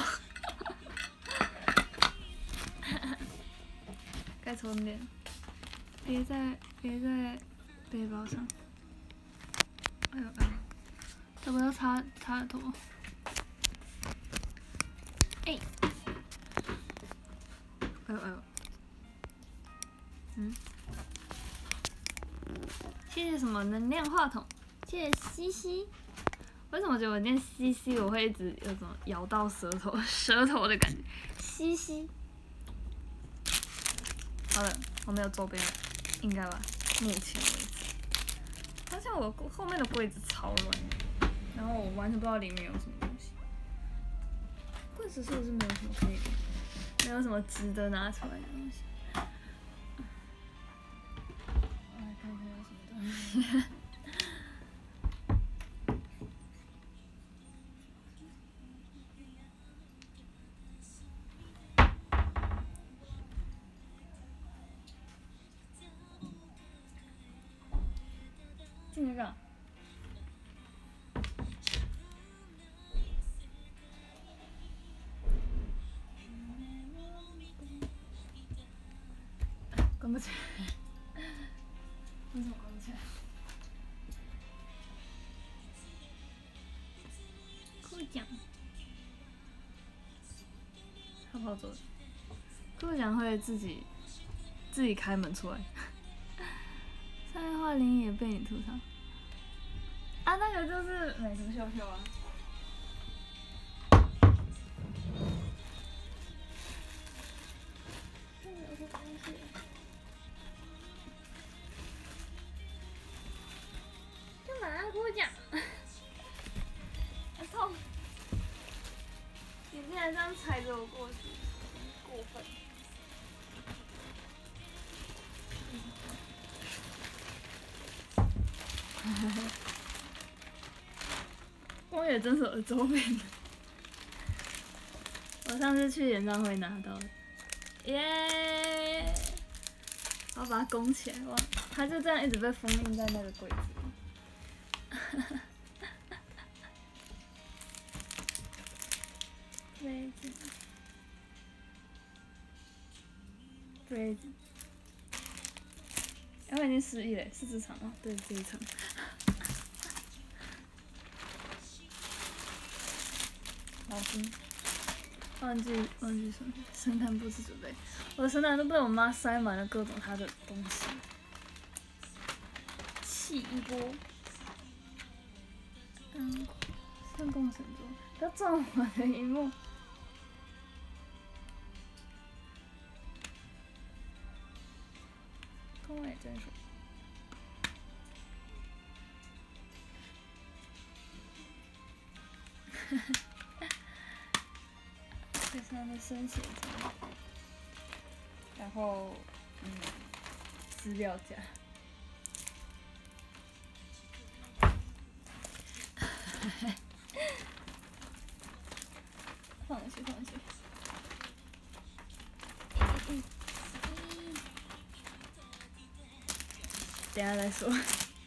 该充电，别在背包上。哎呦哎呦，要不要擦头？哎，哎呦哎呦，谢谢什么能量话筒？谢谢西西。为什么觉得我念西西我会一直有种咬到舌头的感觉？西西。好了，我没有周边了，应该吧？目前为止，发现我后面的柜子超乱，然后我完全不知道里面有什么东西。柜子是不是没有什么可以，没有什么值得拿出来的东西？我来看看有什么东西。进去干？关不起来。为什么关不起来？酷奖，他跑走了。酷奖会自己开门出来。上面画林也被你吐槽。啊，那个就是美图秀秀啊。这有个东西。干嘛跟我讲？痛！你竟然这样踩着我过去，过分！荒野真守的周边，我上次去演唱会拿到的，耶！我要把它拱起来，哇！它就这样一直被封印在那个柜子里。Crazy，我已经失忆了，是这场吗？对，这一场。老师，忘记圣诞布置准备，我的圣诞都被我妈塞满了各种她的东西，气一波。圣共神桌，不要撞我的荧幕。跟我也真熟。非常的深写真，然后资料夹。放弃。等下再说。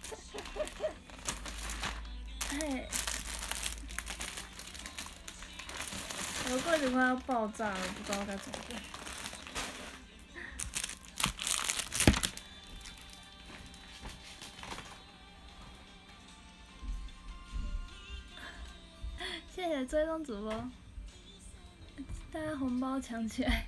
嘿，我柜子快要爆炸了，不知道该怎么办。谢谢追踪主播，大家红包抢起来！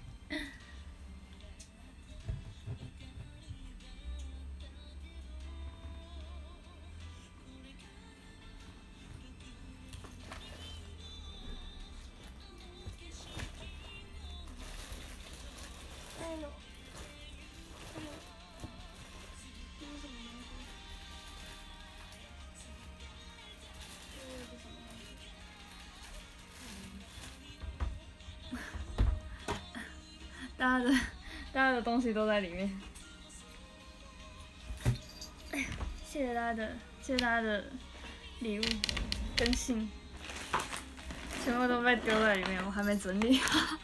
大家的东西都在里面。哎呀，谢谢大家的礼物跟信，全部都被丢在里面，我还没整理。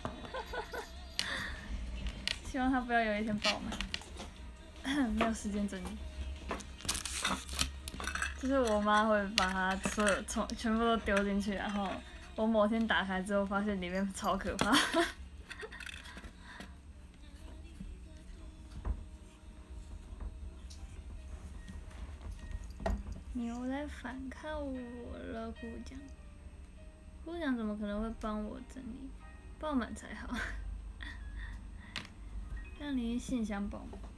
希望它不要有一天爆满，没有时间整理。就是我妈会把它全部都丢进去，然后我某天打开之后，发现里面超可怕。你又在反抗我了，姑讲。姑讲怎么可能会帮我整理？爆满才好。让你信箱爆满，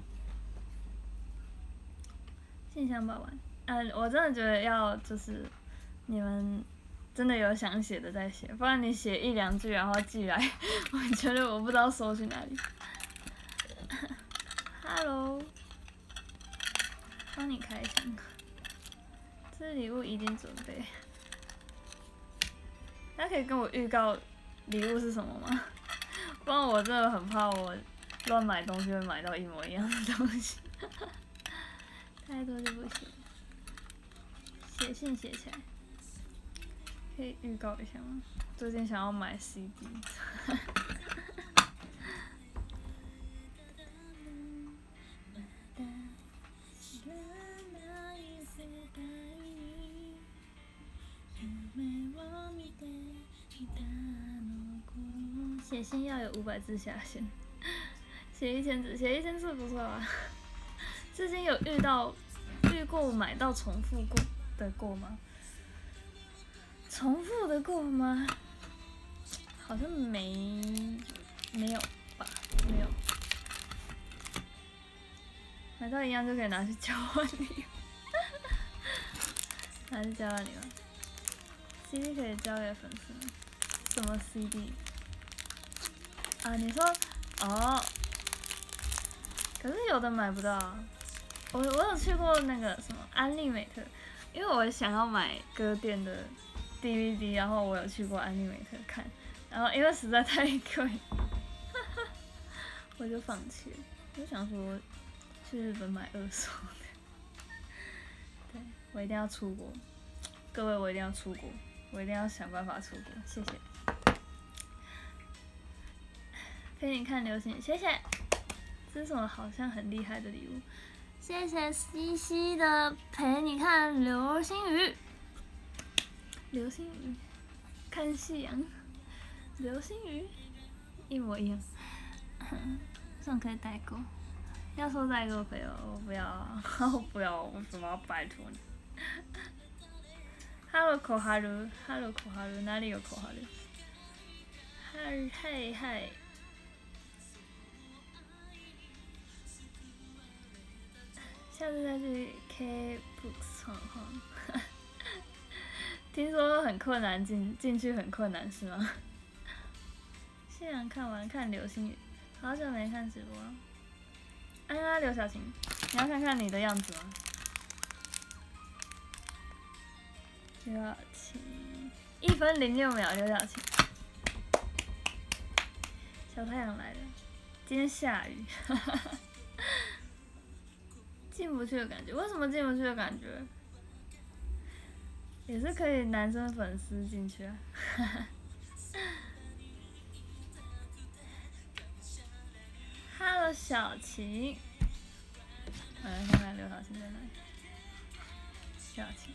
信箱爆完。我真的觉得要就是你们真的有想写的再写，不然你写一两句然后寄来，我觉得我不知道收去哪里。Hello， 帮你开箱，这礼物已经准备。大家可以跟我预告礼物是什么吗？不然我真的很怕我乱买东西会买到一模一样的东西。太多就不行。写信写起来，可以预告一下吗？最近想要买 CD。写信要有500字下限，写1000字，写1000字不错啊。至今有遇过买到重复过吗？重复的过吗？好像没有吧，没有。买到一样就可以拿去交换礼物，拿去交换礼物。CD 可以交给粉丝吗？什么 CD？ 啊，你说哦，可是有的买不到啊。我有去过那个什么安利美特，因为我想要买歌店的 DVD， 然后我有去过安利美特看，然后因为实在太贵，我就放弃了。我想说去日本买二手的，对，我一定要出国，各位我一定要出国，我一定要想办法出国，谢谢。陪你看流星，谢谢。这是什么好像很厉害的礼物？谢谢西西的陪你看流星雨，流星雨，看夕阳，流星雨，一模一样。这样可以代购，要说代购可以哦，我不要，我不要，我为什么要拜托你 ？Hello 口哈鲁 ，Hello 口哈鲁，哪里有口哈鲁？嗨。下次再去 K-Books 晃晃。听说很困难进去很困难是吗？夕阳看完看流星雨，好久没看直播了。安啦，刘晓晴，你要看看你的样子吗？刘晓晴，1分06秒，刘晓晴。小太阳来了，今天下雨。进不去的感觉，为什么进不去的感觉？也是可以男生粉丝进去啊。Hello 小晴，我来看看刘晓晴在哪里。小晴，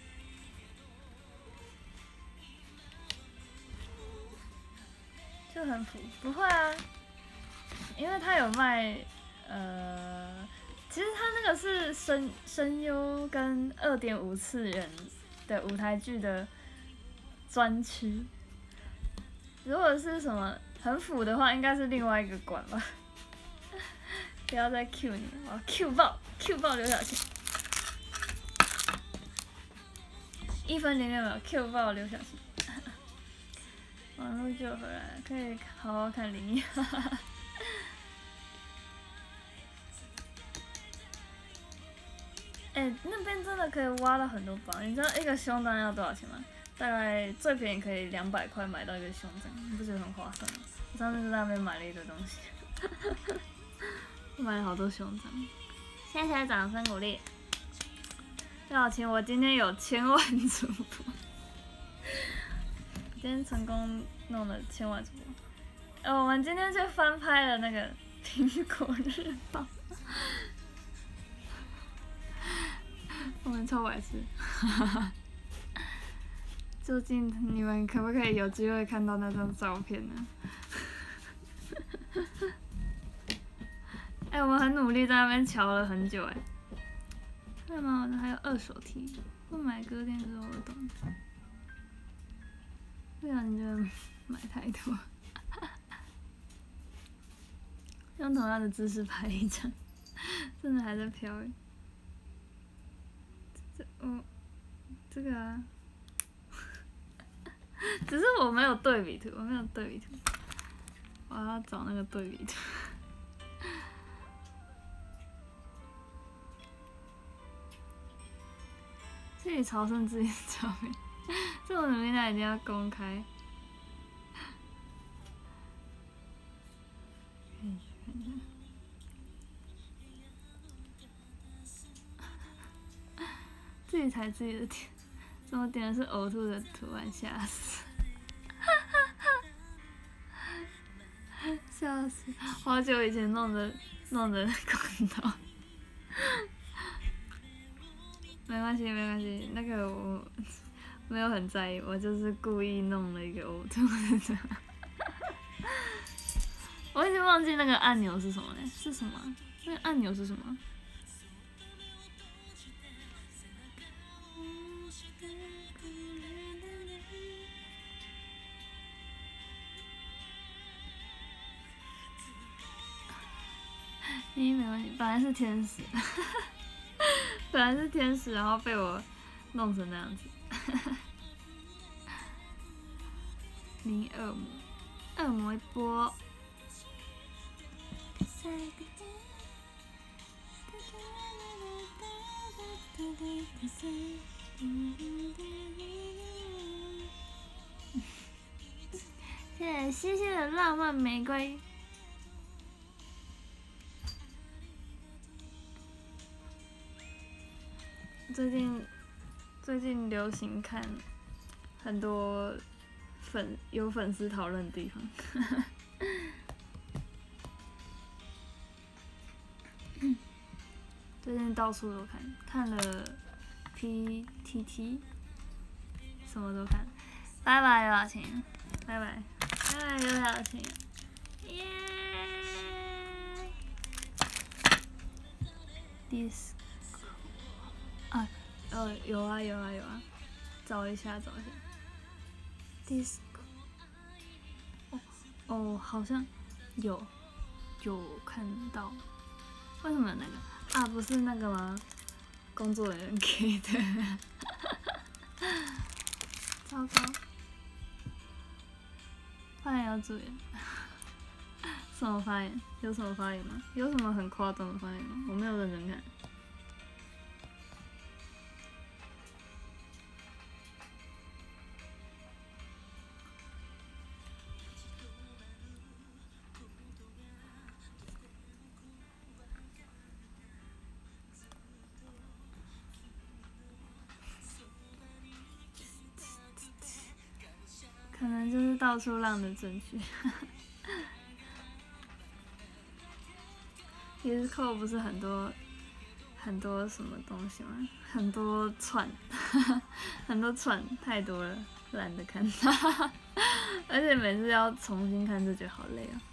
就很普，不会啊，因为他有卖其实他那个是声优跟2.5次元的舞台剧的专区。如果是什么很腐的话，应该是另外一个馆吧。不要再 Q 你了，我要 Q 爆刘晓晴。1分06秒 Q 爆刘晓晴。网络救回来，可以好好看灵异。那边真的可以挖到很多宝，你知道一个胸章要多少钱吗？大概最便宜可以200块买到一个胸章，你不觉得很划算吗？我上次在那边买了一堆东西。 我买了好多胸章，谢谢掌声鼓励。廖琴，我今天有1000万主播，今天成功弄了1000万主播。我们今天就翻拍了那个苹果日报，我们超白痴。究竟你们可不可以有机会看到那张照片呢？我们很努力在那边瞧了很久还蛮好的，还有2手题。不买歌店之后我懂，不小心就买太多。用同样的姿势拍一张，真的还在飘这个啊，只是我没有对比图，我要找那个对比图。自己朝圣自己的照片，这种努力他一定要公开。自己踩自己的点，怎么点的是呕吐的图案，吓死！笑死！好久以前弄的广告。没关系，那个我没有很在意，我就是故意弄了一个呕吐的。我已经忘记那个按钮是什么嘞？是什么？那个按钮是什么？没关系，本来是天使。然后被我弄成那样子。零恶魔一波。谢谢西西的浪漫玫瑰。最近流行看很多有粉丝讨论的地方。最近到处都看了 PTT， 什么都看。拜拜刘晓晴，拜拜刘晓晴，耶！Disco 啊，有啊，找一下。Disco 好像有看到，为什么有那个啊？不是那个吗？工作人员给的，糟糕！发言要注意。什么发言？有什么发言吗？有什么很夸张的发言吗？我没有认真看。可能就是到处浪的证据。Disco 不是很多什么东西吗？很多串，太多了，懒得看。而且每次要重新看就觉得好累哦。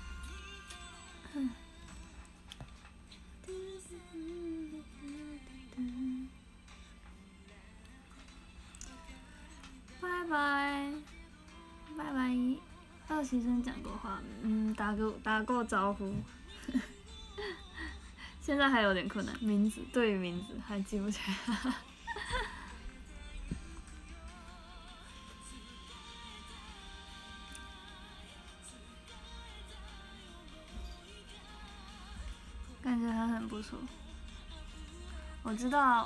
拜拜。二期生讲过话，打过招呼。现在还有点困难，对于名字还记不起来。感觉还很不错。我知道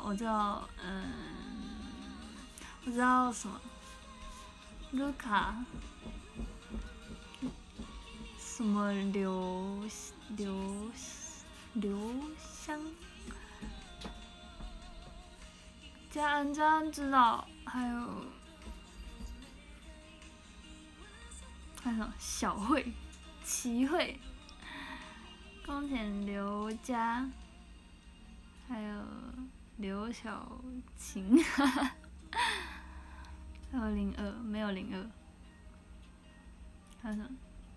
什么，卢卡什么留香，家恩知道，还有什么小慧、齐慧、宫田刘佳，还有刘小晴，还有02，没有02，还有什么？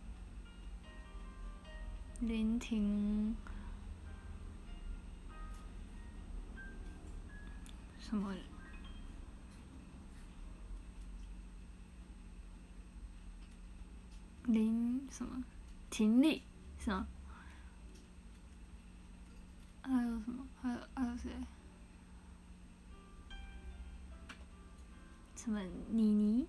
林婷，什么？林什么？婷丽是吗？还有什么？还有谁？什么妮妮？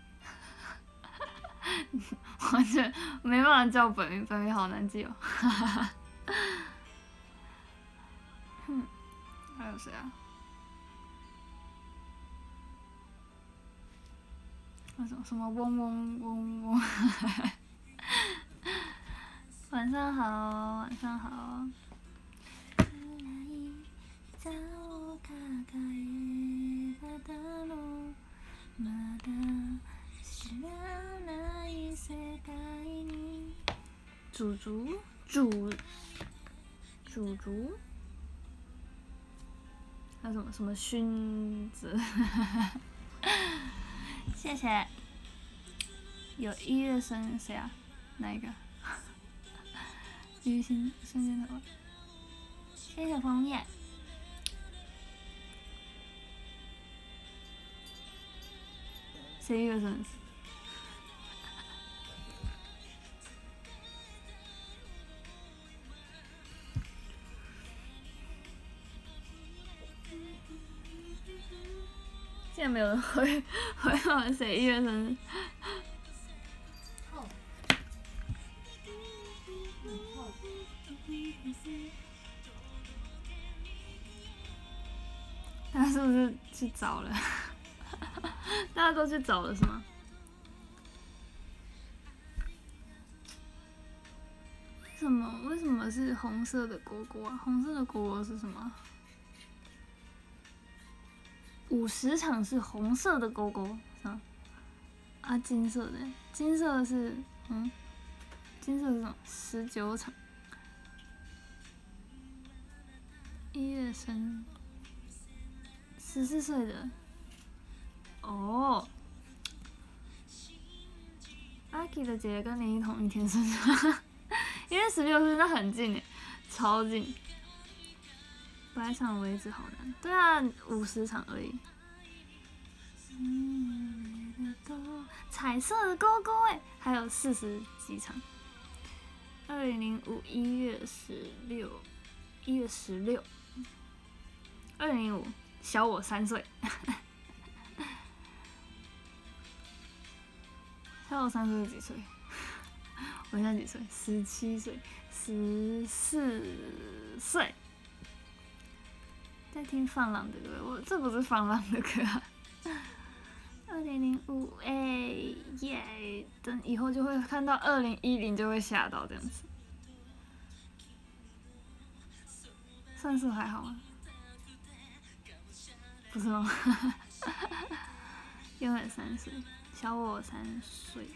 完全没办法叫本名，本名好难记哦。还有谁啊？那什么嗡嗡嗡嗡？晚上好，晚上好。主，还有什么熏子？谢谢。有1月生谁啊？哪一个？鱼心瞬间头。谢谢枫叶。谁1月生？竟然没有人回我谁1月生日。他是不是去找了？大家都去找了是吗？为什么是红色的勾勾啊？红色的勾勾是什么？50场是红色的勾勾是吗？啊，金色的，金色的是金色是什么？19场。1月生，14岁的。哦，阿 K 的姐姐跟林一同一天生日。1月16日，那很近诶，超近。100场为止好难。对啊，50场而已。彩色的勾勾诶，还有40几场。2005 1月16。2005，小我3岁。小我3岁是几岁？我现在几岁？17岁，14岁。在听放浪的歌，这不是放浪的歌啊。2005，耶！等以后就会看到2010，就会吓到这样子。算数还好吗？不是吗？永远3岁，小我3岁。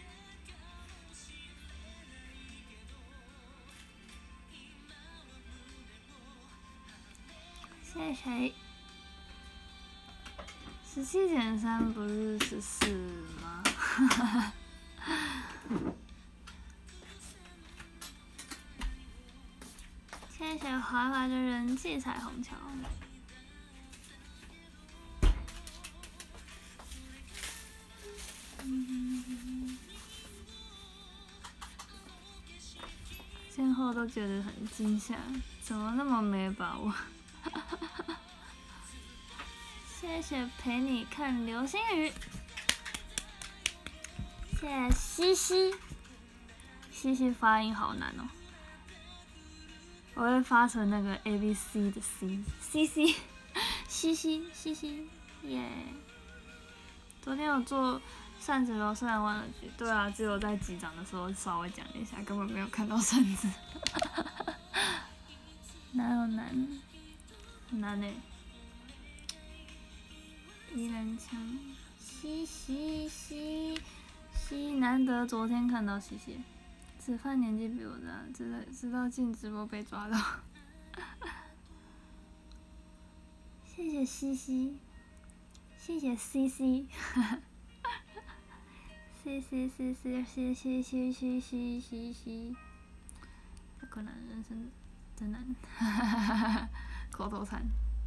谢谢谁？17减3不是14吗？谢谢滑滑的人气彩虹桥。先后都觉得很惊吓，怎么那么没把握？谢谢陪你看流星雨，谢谢西西，西西发音好难哦，我会发成那个 ABC 的 C， 西西，西西，西西，耶！昨天有做扇子楼虽然忘了局，对啊，只有在机长的时候稍微讲一下，根本没有看到扇子。哪有难？很难呢。伊人枪，西西西西，难得昨天看到西西。子范年纪比我大，直到进直播被抓到。谢谢西西，谢谢西西。西西西西西西西西西西西，太困难，人生真难。口头禅。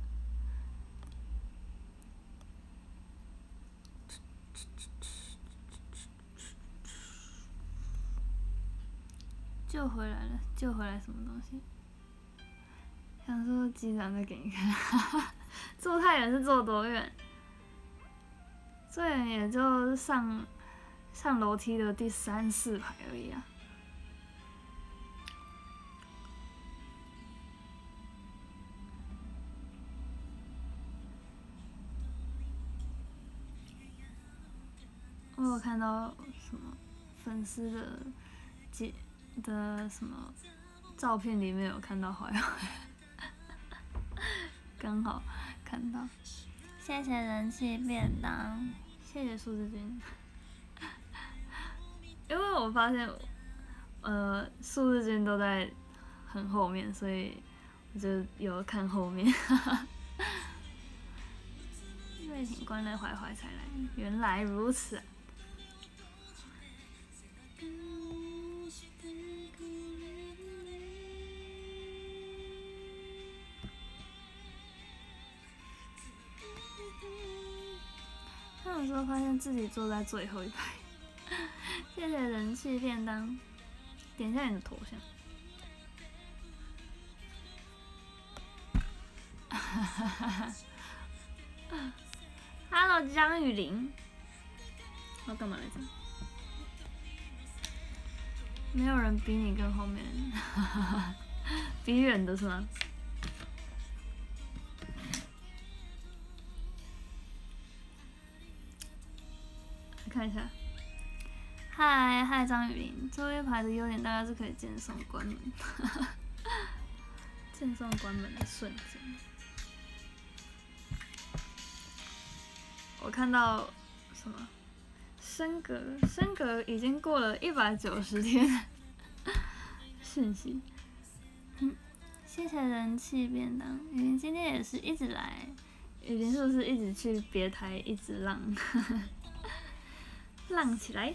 救回来了，救回来什么东西？想说机长再给你看，坐太远是坐多远？最远也就上楼梯的第3、4排而已啊。我有看到什么粉丝的什么照片里面有看到坏坏，刚好看到。谢谢人气便当，谢谢数字君。因为我发现，数字君都在很后面，所以我就有看后面。瑞挺关了坏坏才来，原来如此啊。看的时候发现自己坐在最后一排，谢谢人气便当，点一下你的头像。Hello 张雨玲，我干嘛来着？没有人比你更后面，比远的是吗？看一下，嗨张雨玲，最后一排的优点大概是可以渐送关门，渐送关门的瞬间。我看到什么？升格已经过了190天，讯息。谢谢人气便当，雨林今天也是一直来，雨林是不是一直去别台一直浪？浪起来！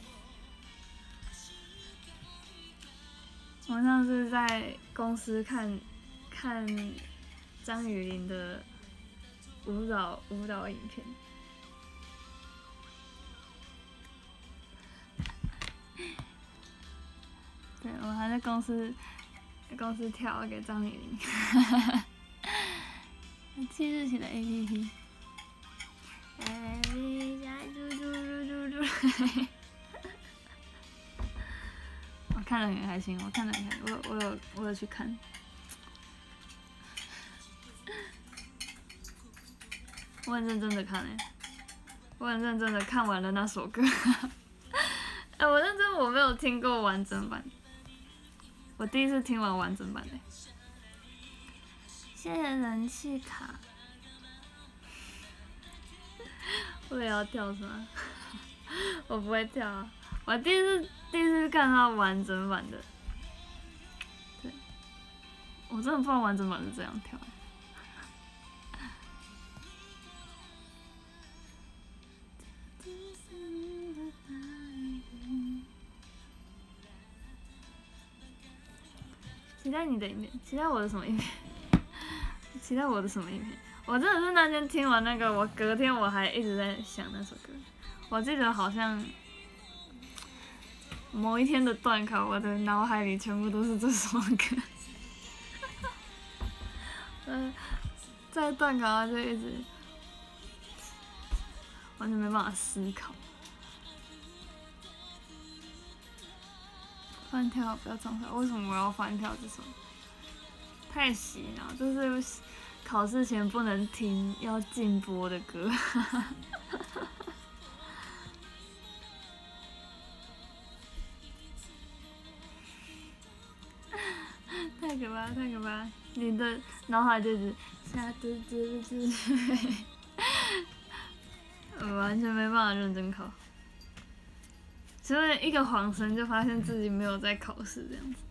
我上次在公司看张雨玲的舞蹈影片，对我还在公司跳给张雨玲，7日起的 APP。我看得很开心，我有去看。我很认真的看我很认真的看完了那首歌。我认真，我没有听过完整版，我第一次听完完整版的。谢谢人气卡。我也要跳是吗？我不会跳啊，我第一次看到完整版的，对，我真的不知道完整版是这样跳。期待你的影片，期待我的什么影片？期待我的什么影片？我真的是那天听完那个，我隔天我还一直在想那首歌。我记得好像某一天的段考，我的脑海里全部都是这首歌。在段考就一直完全没办法思考。翻跳不要唱出来，为什么我要翻跳这首？太洗脑，这是考试前不能听，要禁播的歌。 太可怕，太可怕！你的脑海就是下嘟嘟嘟，我完全没办法认真考。所以一个晃神就发现自己没有在考试这样子。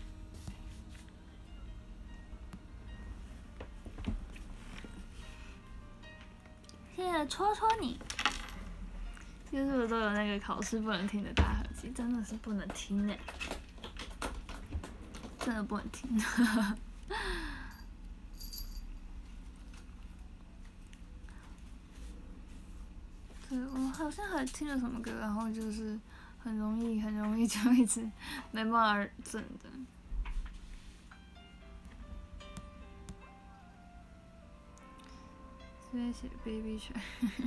谢谢戳戳你。是不是都有那个考试不能听的大合集？真的是不能听哎，真的不能听。对，我好像还听了什么歌，然后就是很容易就一直没办法整的。直接写 Baby Shark。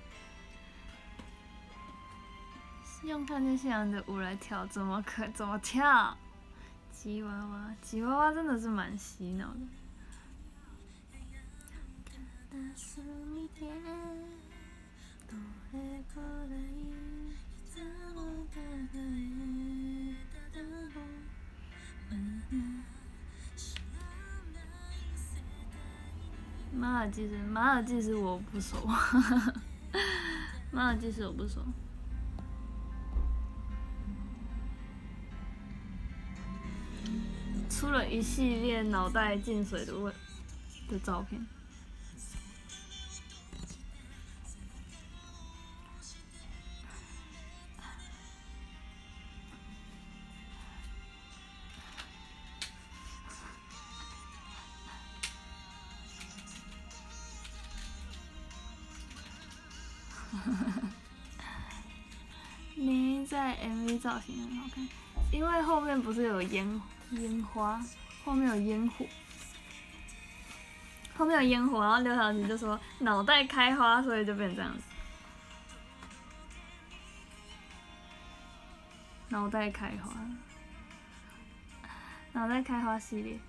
用看见夕阳的舞来跳，怎么跳？吉娃娃，吉娃娃真的是蛮洗脑的。马尔济斯我不熟，马尔济斯我不熟。出了一系列脑袋进水的照片。你在 MV 造型很好看，因为后面不是有烟花，后面有烟火，然后刘晓琪就说脑袋开花，所以就变成这样子。脑袋开花系列，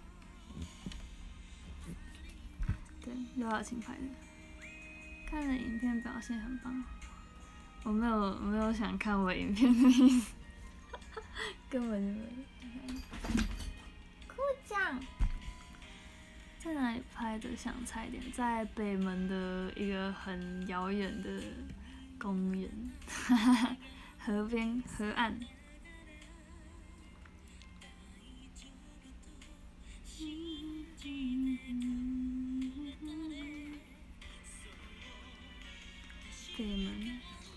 对，刘晓庆拍的。看了影片表现很棒，我没有想看我影片的意思，根本就没有。酷酱在哪里拍的？想猜点，在北门的一个很遥远的公园，河岸。北门。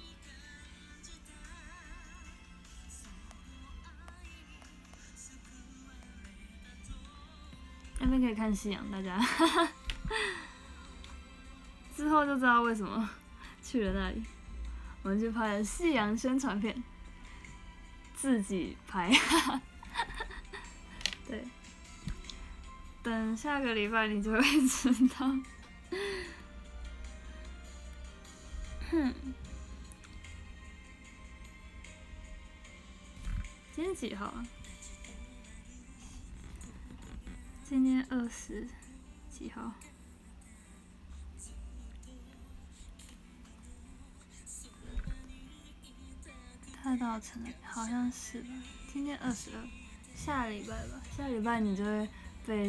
那边可以看夕阳，大家之后就知道为什么去了那里。我们去拍了夕阳宣传片，自己拍，对。等下个礼拜你就会知道。今天几号啊？今天20几号？太到城了，好像是吧？今天22，下礼拜吧。下礼拜你就会被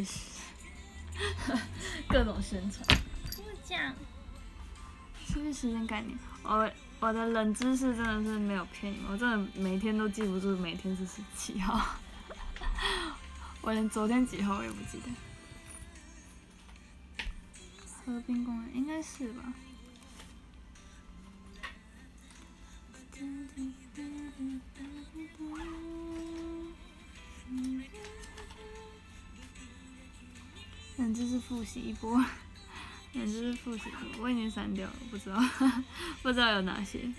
各种宣传。跟我讲，是不是时间概念？我的冷知识真的是没有骗你们，我真的每天都记不住每天是几号，我连昨天几号我也不记得。河滨公园应该是吧？冷知识复习一波。冷知识复习一波，我已经删掉了，不知道不知道有哪些。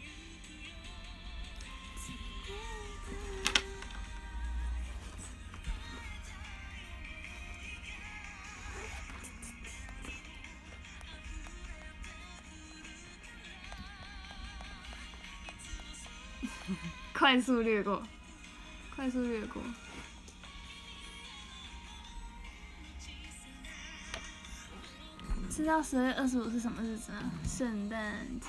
快速略过。知道10月25是什么日子吗？圣诞节。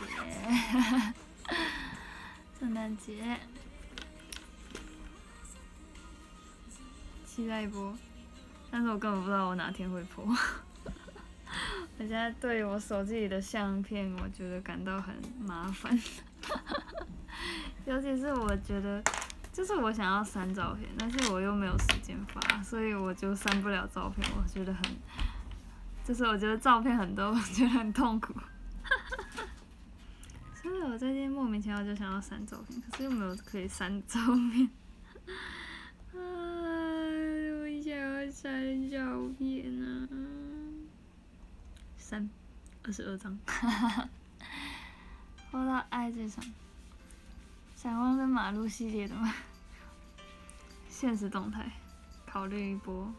圣诞节，期待一波。 但是我根本不知道我哪天会po。我现在对我手机里的相片，我觉得感到很麻烦，尤其是我觉得，就是我想要删照片，但是我又没有时间发，所以我就删不了照片。我觉得很，就是我觉得照片很多，我觉得很痛苦。所以我最近莫名其妙就想要删照片，可是又没有可以删照片。我想要删照片啊！22张，播到 IG 上。闪光跟马路系列的吗？现实动态，考虑一波。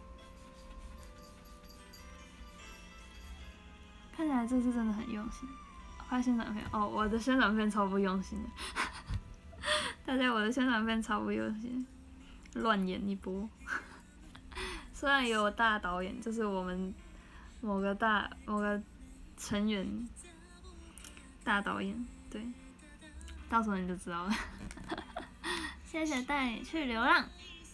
看起来这次真的很用心。拍宣传片哦，我的宣传片超不用心的。大家，我的宣传片超不用心，乱演一波。虽然有大导演，就是我们某个成员大导演，对，到时候你就知道了。谢谢带你去流浪。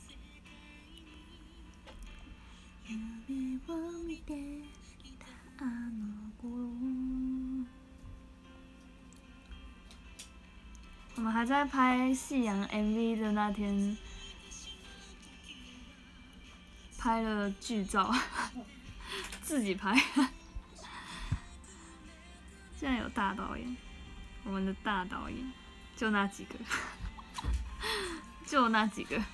我们还在拍夕阳 MV 的那天，拍了剧照，自己拍。竟然有大导演，我们的大导演，就那几个，就那几个。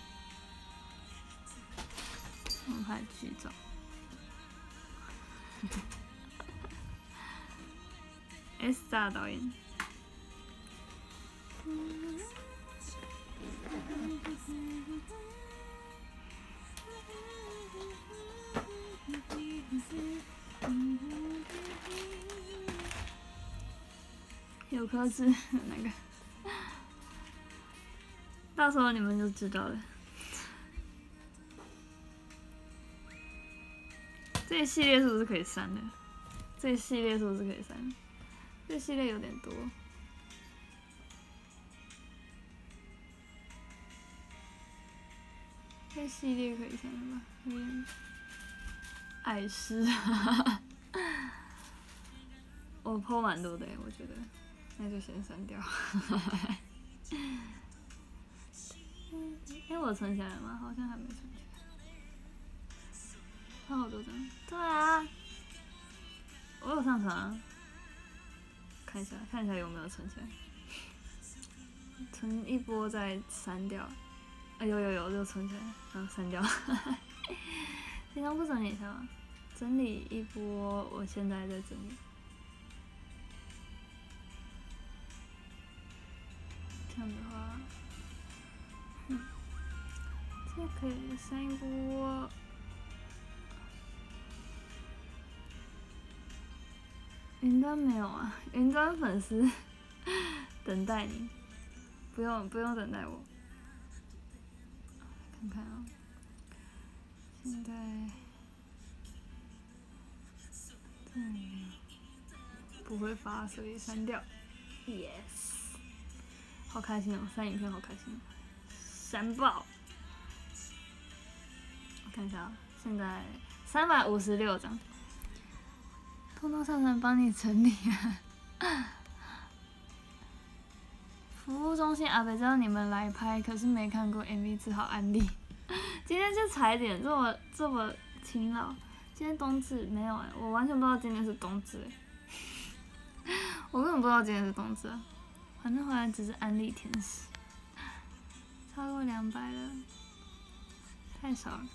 我们拍剧照。S 大导演。有颗痣那个，到时候你们就知道了。这一系列是不是可以删的？这一系列是不是可以删？这系列有点多。这系列可以删了吧？有点碍事。我 po 蛮多的，我觉得，那就先删掉。我存起来了吗？好像还没存起来。看好多张。对啊，我有上传啊。看一下有没有存起来。存一波再删掉。有，就存起来，然后删掉。平常不整理一下吗？整理一波，我现在在整理。这样的话，这可以删一波。云端没有啊，云端粉丝等待你，不用等待我。看看啊，现在不会发，所以删掉。Yes， 好开心哦，删影片好开心，删爆！我看一下啊，现在356张。通通上传帮你整理啊！服务中心阿北知道你们来拍，可是没看过 MV， 只好安利。今天就踩点这么勤劳。今天冬至没有我完全不知道今天是冬至我根本不知道今天是冬至啊。反正后来只是安利天使。超过200了，太少了。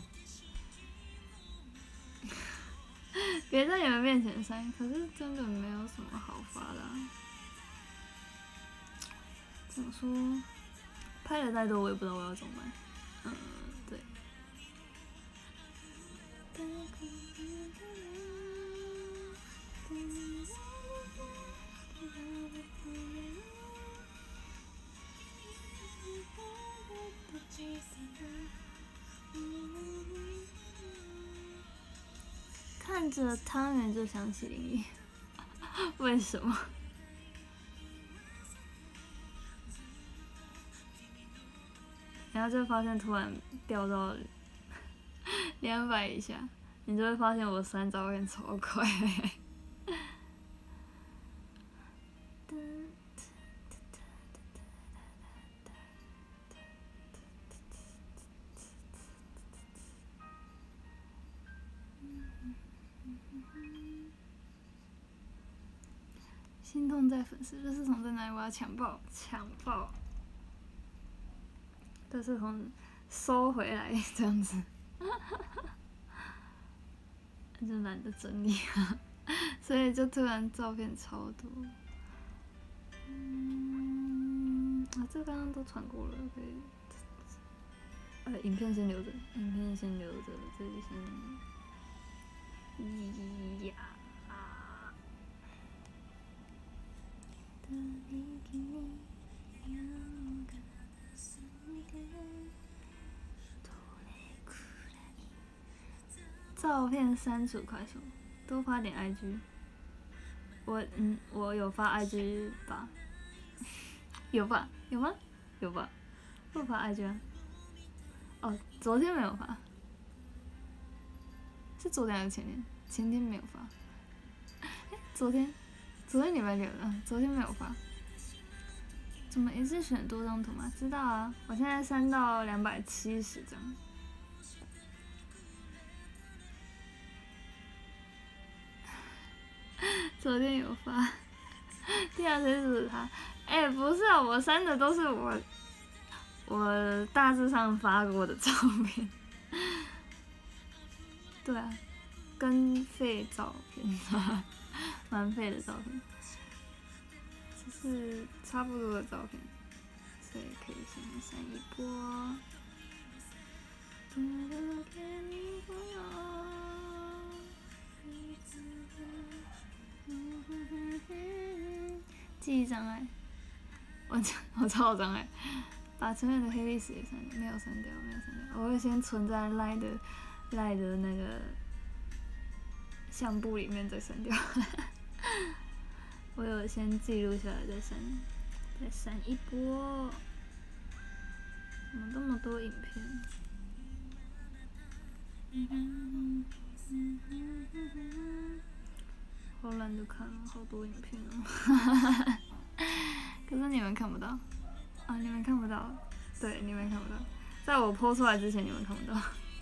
别在你们面前删，可是真的没有什么好发的怎么说？拍的再多，我也不知道我要怎么办。对。看着汤圆就想起林忆，为什么？然后就发现突然掉到 200以下，你就会发现我删照片超快。心痛在粉丝，垃圾桶在哪里？我要抢爆，抢爆！垃圾桶收回来，这样子，就懒得整理啊，所以就突然照片超多。这刚刚都传过了，可以。影片先留着，影片先留着，这里先。呀。照片删除快速，多发点 IG。我有发 IG 吧？有吧？有吗？有吧？我发 IG 啊。哦，昨天没有发，是昨天还是前天？前天没有发。昨天礼拜六了，昨天没有发。怎么一次选多张图吗？知道啊，我现在删到270张。昨天有发，第二天是他。不是啊，我删的都是我大致上发过的照片。对啊，跟废照片，蛮废的照片，就是差不多的照片，所以可以先删一波。记忆障碍，我超有障碍，把成员的黑历史也删，没有删掉，没有删掉，我会先存在赖的那个相簿里面再删掉。我有先记录下来再删一波。怎么这么多影片？好懒得看了，好多影片哦。可是你们看不到啊，你们看不到，对，你们看不到，在我播出来之前你们看不到。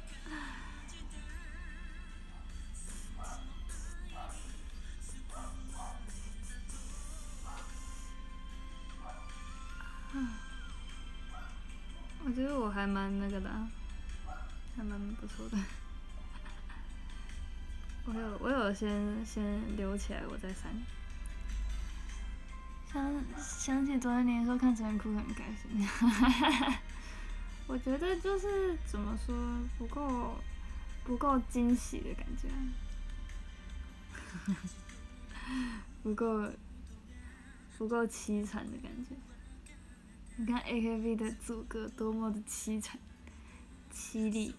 我觉得我还蛮那个的，还蛮不错的。我有先留起来，我再删。想起昨天你说看成员哭很开心。我觉得就是怎么说不够惊喜的感觉，不够凄惨的感觉。你看 AKB 的主歌多么的凄惨、凄厉。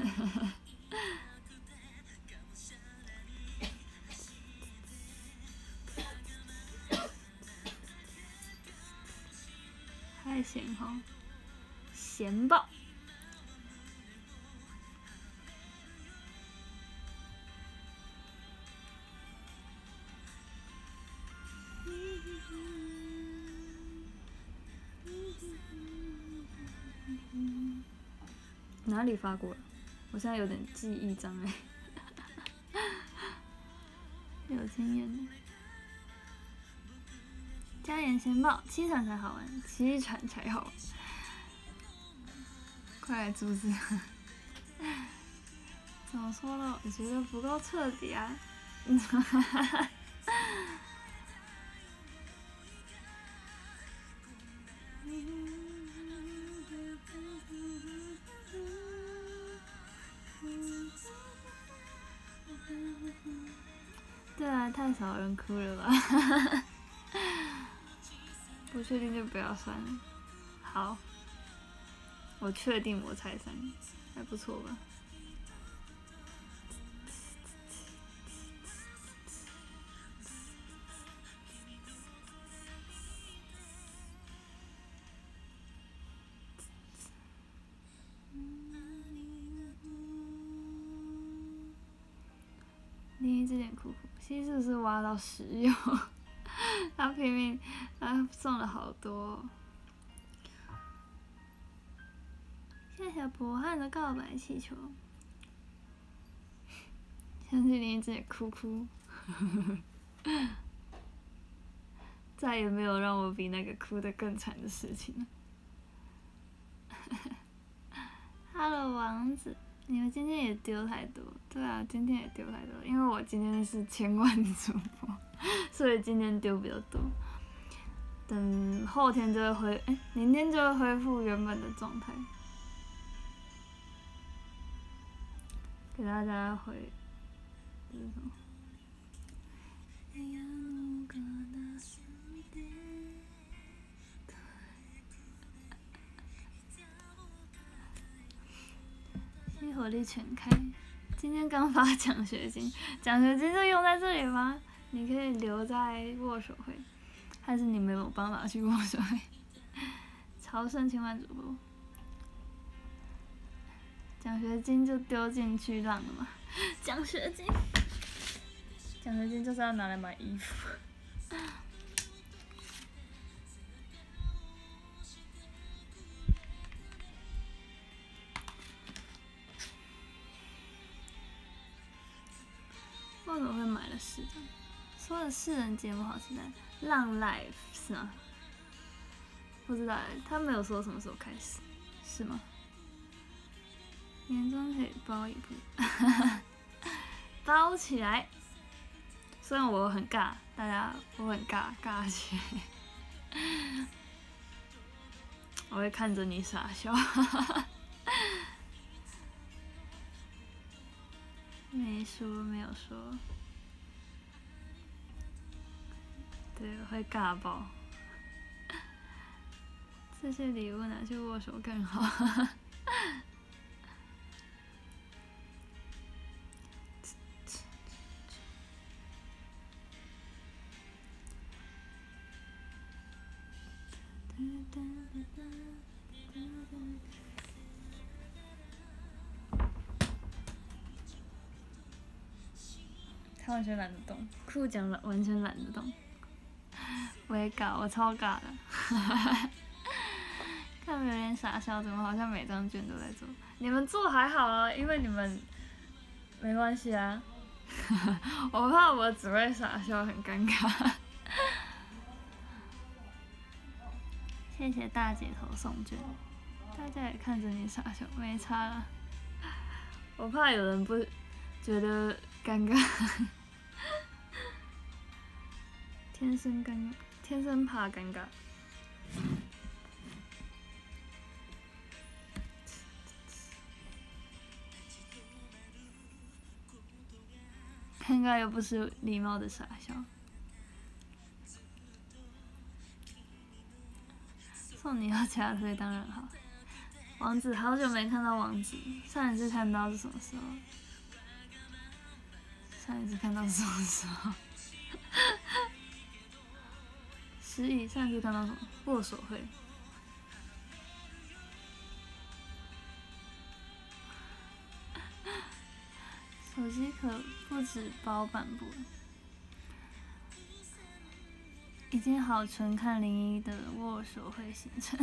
太闲哈，闲爆。哪里发过了？我现在有点记忆障碍。有经验的。加点闲报，凄惨才好玩，凄惨才好玩。快来阻止！怎么说呢？我觉得不够彻底啊。对啊，太少人哭了吧？不确定就不要删了。好，我确定我才删，还不错吧？ 这点苦苦，西是不是挖到石油？他拼命，他送了好多哦。谢谢博汉的告白气球。相信你这点哭哭，再也没有让我比那个哭得更惨的事情了。Hello 王子，你们今天也丢太多，对啊，今天也丢太多，因为我今天是1000万主播，所以今天丢比较多。等后天就会明天就会恢复原本的状态，给大家回。这是什么？吸火力全开。今天刚发奖学金，奖学金就用在这里吗？你可以留在握手会，还是你没有办法去握手会？朝圣千万主播，奖学金就丢进去浪了嘛？奖学金就是要拿来买衣服。为什么会买了4张？说的4人节目好期待，浪 live 是吗？不知道他没有说什么时候开始，是吗？年终可以包一部，包起来。虽然我很尬，大家我很尬起来，我会看着你傻笑。没有说，对，我会尬爆。这些礼物拿去握手更好。他完全懒得动，酷讲完全懒得动。我也尬，我超尬的。看有点傻笑，怎么好像每张卷都在做？你们做还好啊，因为你们没关系啊。我怕我只会傻笑，很尴尬。谢谢大姐头送卷，大家也看着你傻笑，没差了。我怕有人不觉得尴尬。天生怕尴尬。尴尬又不是礼貌的傻笑。送你要加推当然好。王子好久没看到王子，上一次看到是什么时候？上一次看到是什么时候？失忆，上一次看到什么？握手会。手机可不止包版部了，已经好纯看01的握手会行程。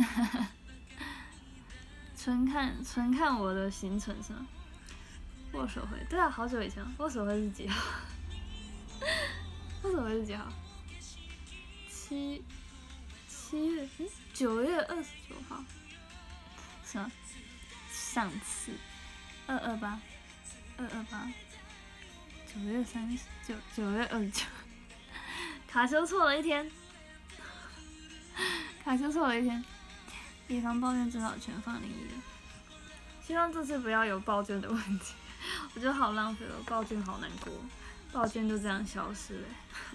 纯看我的行程是吗？握手会，对啊，好久以前，握手会是几号？握手会是几号？7月9月29号，是吗？上次228，9月39，9月29，卡丘错了一天，以防抱怨，只好全放01了。希望这次不要有爆卷的问题，我觉得好浪费了，爆卷好难过，爆卷就这样消失了。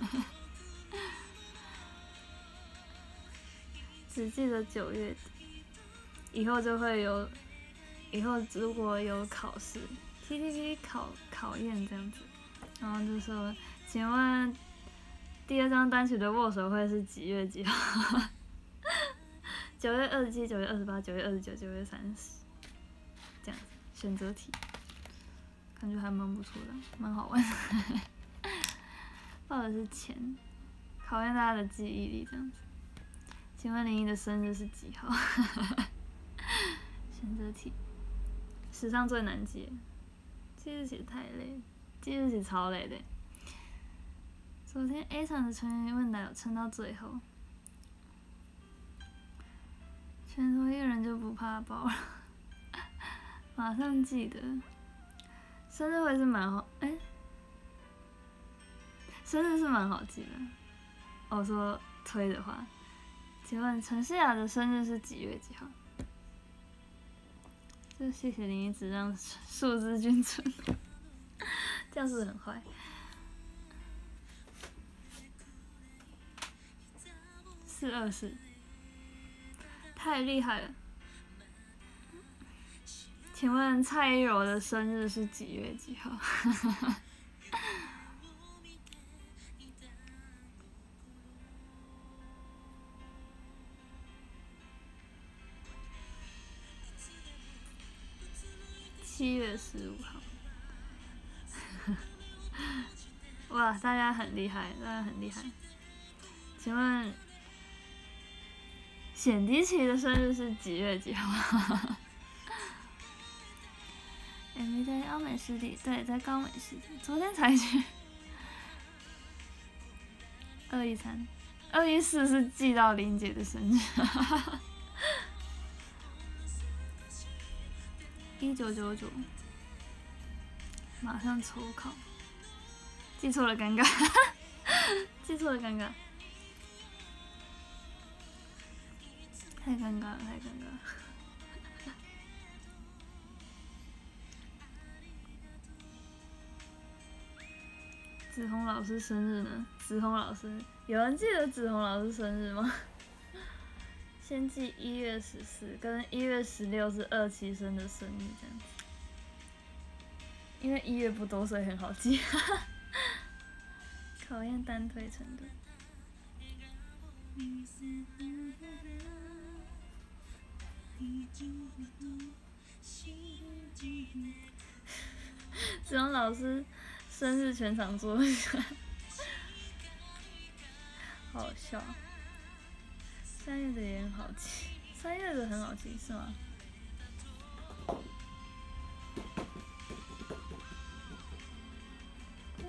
只记得9月底，以后就会有，以后如果有考试 ，TTT 考验这样子，然后就说，请问第2张单曲的握手会是几月几号？9月27、9月28、9月29、9月30，这样子选择题，感觉还蛮不错的，蛮好玩的。 报的是钱，考验大家的记忆力这样子。请问林一的生日是几号？选择题，史上最难记，记日期太累，记日期超累的。昨天 A 场的成员问答有撑到最后，全说一个人就不怕爆了，马上记得。生日会是蛮好，生日是蛮好记的。我说推的话，请问陈诗雅的生日是几月几号？就谢谢林一直让数字均存，这样是不是很坏？424，太厉害了！请问蔡依柔的生日是几月几号？7月15号。哇，大家很厉害，大家很厉害。请问显迪奇的生日是几月几号？MV 在高美湿地，对，在高美湿地，昨天才去。213，214是记到林姐的生日。1999，马上抽考，记错了尴尬，记错了尴尬，太尴尬了，太尴尬了。子红老师生日呢？子红老师，有人记得子红老师生日吗？先记1月14跟1月16是27生的生日这样子，因为1月不多，所以很好记。考验单推程度。子红老师生日全场坐一下，好好笑。3月的也很好记，3月的很好记是吗？科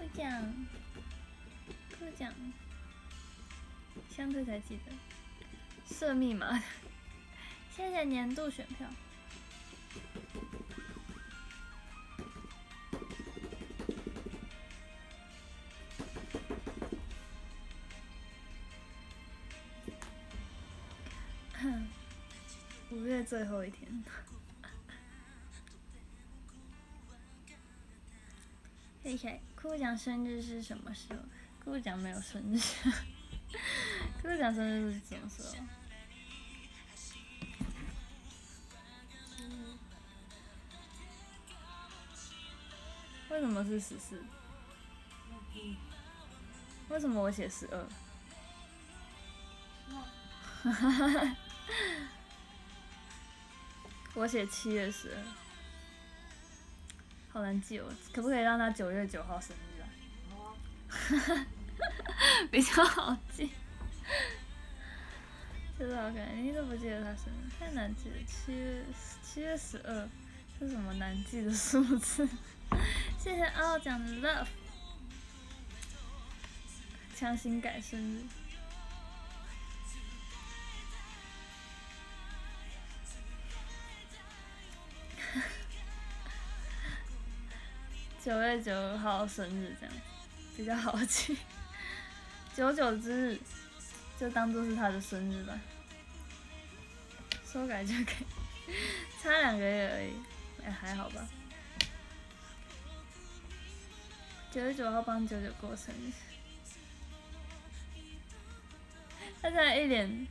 奖，相对才记得。设密码，谢谢年度选票。5月最后一天。嘿嘿，酷奖生日是什么时候？酷奖没有生日。酷奖生日是什么时候？为什么是14？为什么我写12？我写7月12，好难记哦，可不可以让他9月9号生日啊？比较好记，就是好看，你都不记得他生日，太难记了。7月12是什么难记的数字？谢谢傲讲的 love， 强行改生日。9月9号生日这样比较好记，99之日就当做是他的生日吧，说改就改，差2个月而已，还好吧。9月9号帮99过生日，他现在一脸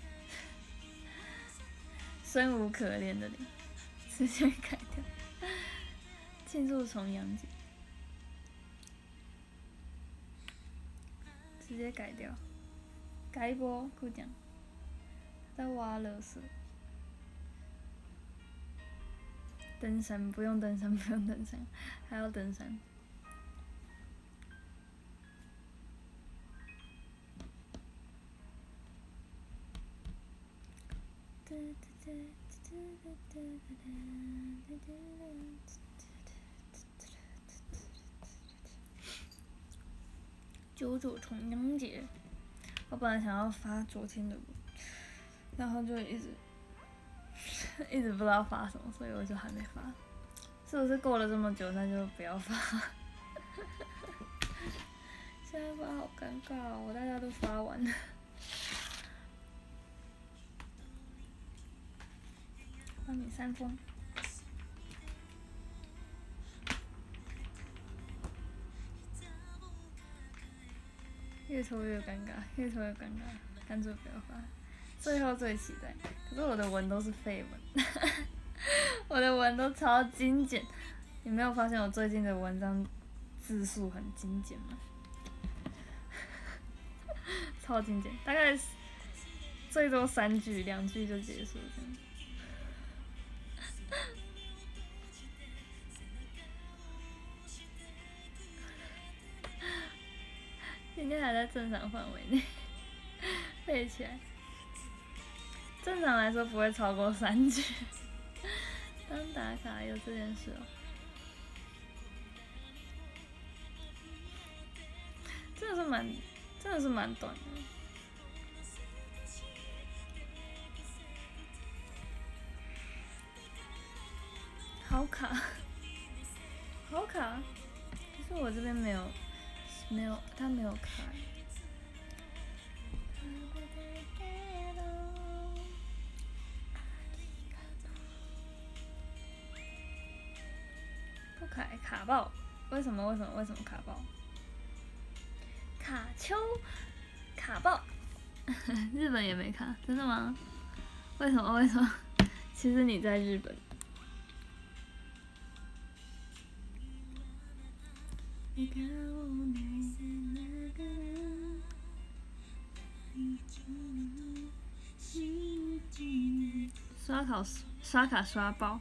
生无可恋的脸，直接改掉，庆祝重阳节。直接改掉，改一波酷奖。在挖垃圾。登山不用登山，不用登山，还要登山。 九九重阳节，我本来想要发昨天的，然后就一直不知道发什么，所以我就还没发。是不是过了这么久，那就不要发？现在发好尴尬哦，大家都发完了。帮你扇风。越抽越尴尬，越抽越尴尬，干脆不要发。最后最期待，可是我的文都是废文，我的文都超精简。你没有发现我最近的文章字数很精简吗？超精简，大概最多3句，2句就结束这样。今天还在正常范围内，背起来。正常来说不会超过3句。当打卡有这件事哦。真的是蛮短的。好卡，好卡。可是我这边没有，它没有卡。不卡，卡爆！为什么卡爆？卡丘，卡爆！日本也没卡，真的吗？为什么？其实你在日本。刷卡刷爆，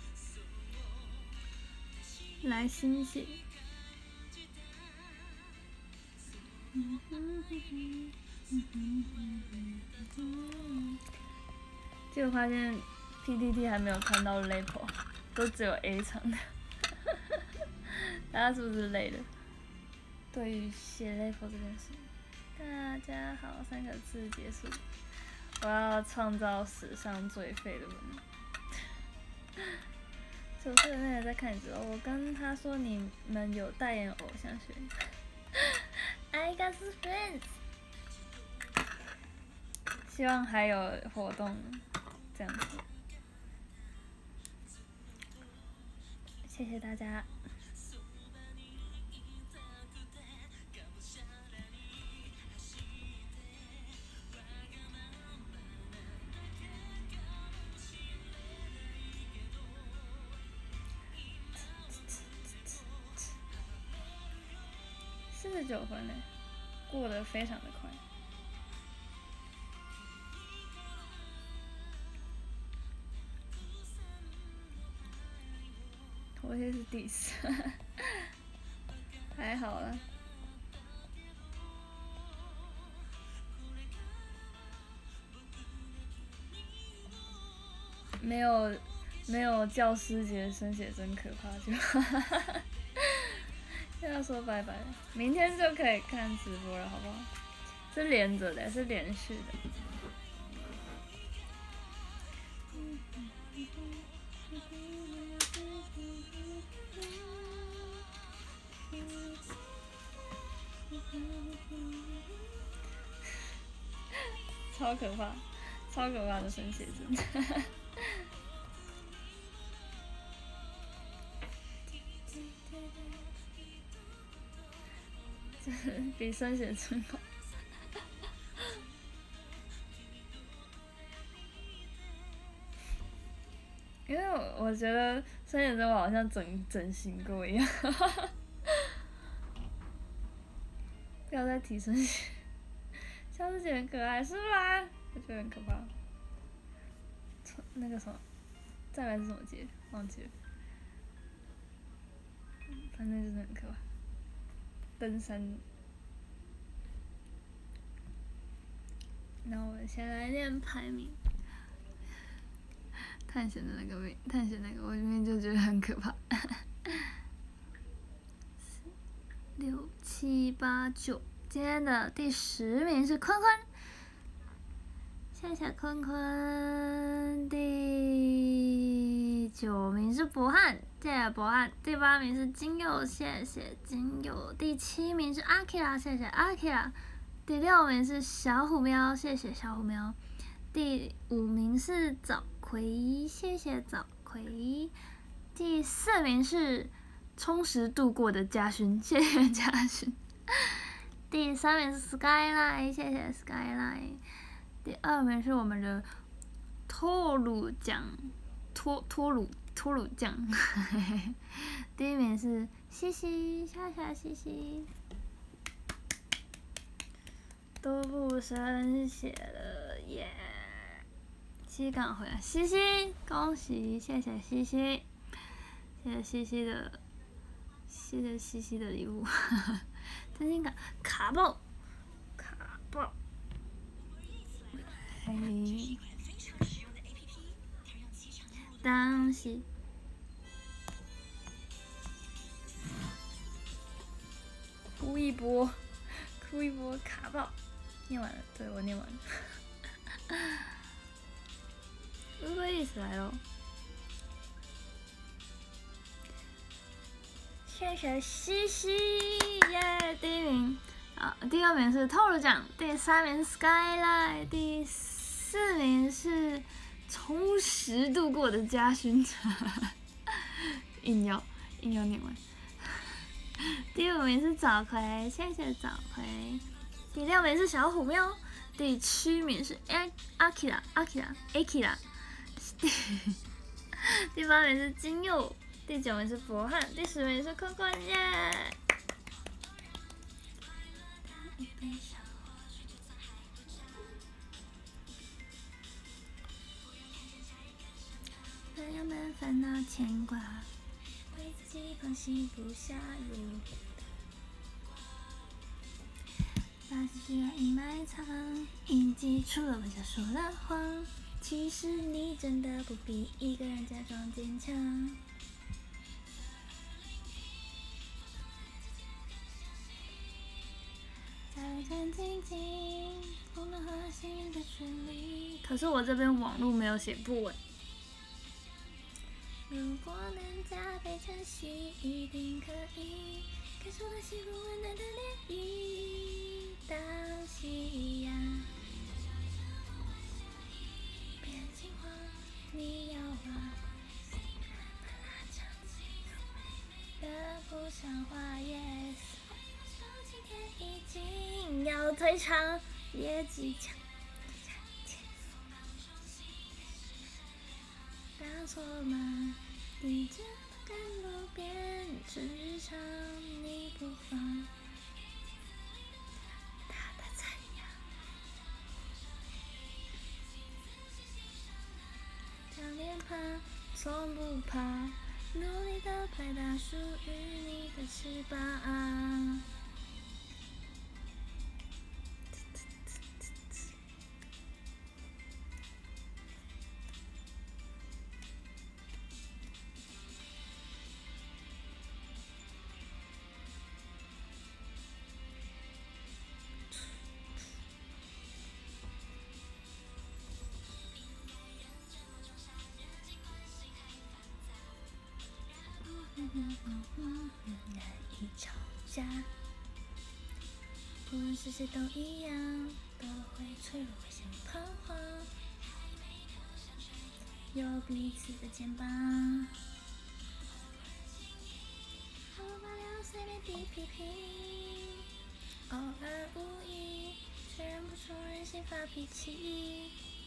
来新血。结果发现 PTT 还没有看到 Level， 都只有 A 场的。大家是不是累了？对于写 Level 这件事，大家好3个字结束。我要创造史上最废的文。9岁的妹妹在看直播，我跟她说你们有代言偶像学院。I got friends。希望还有活动，这样子。谢谢大家。49分嘞，过得非常的快。头贴是第4，还好啦。没有教师节生写真可怕就。要说拜拜了，明天就可以看直播了，好不好？是连着的，是连续的。超可怕，超可怕的生写真。比生写真好。因为我觉得生写真我好像整形过一样。不要再提生写，小师姐很可爱是吧？我觉得很可怕。那个什么，再来是什么节？忘记了。反正就是很可怕。登山。那我们先来念排名。 探险的那个我明明就觉得很可怕。6、7、8、9，今天的第10名是坤坤，谢谢坤坤。第9名是博翰，谢谢博翰。第8名是金佑，谢谢金佑。第7名是阿 Kira， 谢谢阿 Kira。第6名是小虎喵，谢谢小虎喵。第5名是早葵，谢谢早葵。第4名是充实度过的嘉勋，谢谢嘉勋。第3名是 Skyline， 谢谢 Skyline。第2名是我们的托鲁酱，托鲁酱。第1名是西西，谢谢西西。都不生血了耶！西港回来，西西，恭喜，谢谢西西，谢谢西西的礼物。真心感卡爆，嘿，当时哭一波卡爆。念完了，对，我念完了。乌龟意思来咯，谢谢西西耶！第1名啊，第2名是透露奖，第3名是 Skyline， 第4名是充实度过的嘉勋。硬要念完。第5名是早葵，谢谢早葵。第6名是小虎喵，第7名是阿 Kira， 第8名是金佑，第9名是博翰，第10名是坤坤耶！朋友们烦恼牵挂，为自己放心不下入。把自己安逸埋藏，印记除了微笑说了谎。其实你真的不必一个人假装坚强。在人生静静，不能和心的距离。可是我这边网络没有写不稳。如果能加倍珍惜，一定可以感受到幸福温暖的涟漪。当夕阳变金黄，你要忘，的不像花叶，今天已经要退场，也即将打错吗？你真的赶路边是日常，你不放。脸庞从不怕，努力的拍打属于你的翅膀。难以吵架，无论是谁都一样，都会脆弱，会先彷徨。有彼此的肩膀，偶尔聊随便地批评，偶尔无意，却忍不住任性发脾气。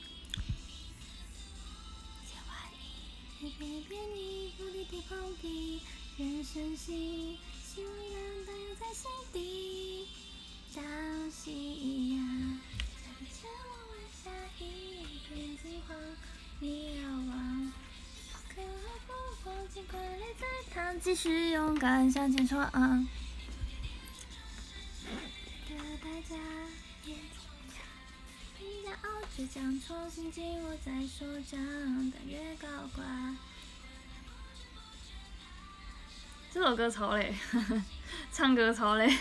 一遍一遍你不离地碰地，人生心，希望能荡漾在心底。当夕阳在你前往晚霞一片金黄，你要忘，可不忘尽管泪在淌，继续勇敢向前闯。的代价也重要， 你骄傲倔强，重新紧握在手掌，但越高挂。这首歌超累，唱歌超累。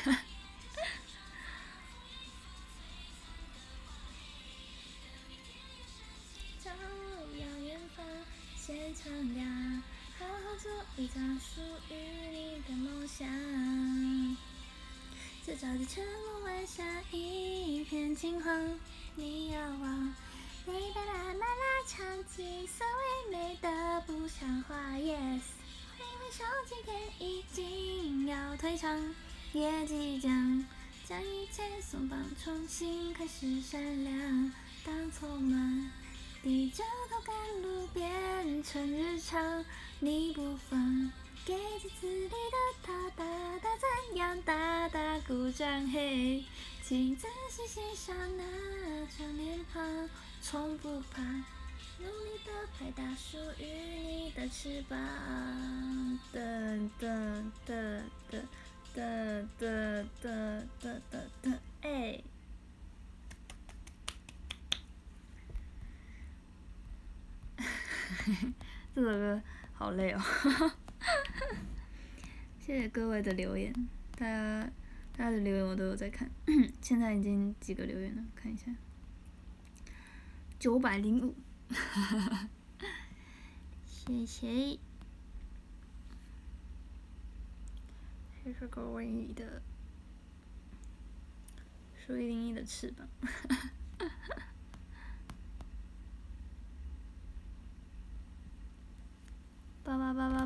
照耀远方，先敞亮，好好做一场属于你的梦想。这着急沉默晚霞，一片金黄，你遥望，泪被慢慢拉长，景色唯美的不像话。Yes。挥挥手，今天已经要退场，也即将将一切松绑，重新开始闪亮。当匆忙低着头赶路变成日常，你不放，给镜子里的他大大赞扬，大大鼓掌。嘿，请仔细欣赏那张脸庞，从不怕。努力的拍打属于你的翅膀，噔噔噔噔噔噔噔噔噔噔，哎！这首歌好累哦，谢谢各位的留言，大家的留言我都有在看，现在已经几个留言了，看一下，905。谢谢，谢谢各位你的属于灵异的翅膀。88888888888888888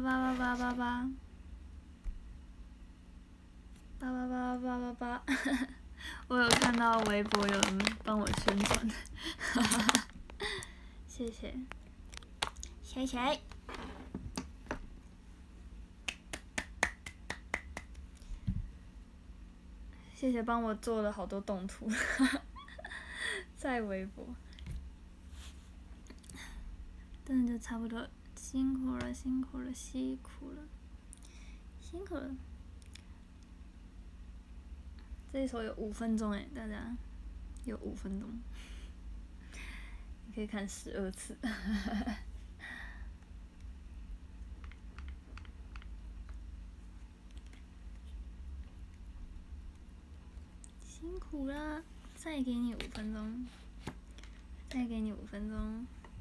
我有看到微博有人帮我宣传，谢谢，谢谢。谢谢帮我做了好多动图，在微博。但就差不多，辛苦了，辛苦了，辛苦了，辛苦了。这一首有5分钟哎，大家有5分钟，你可以看12次。辛苦了，再给你5分钟，再给你5分钟。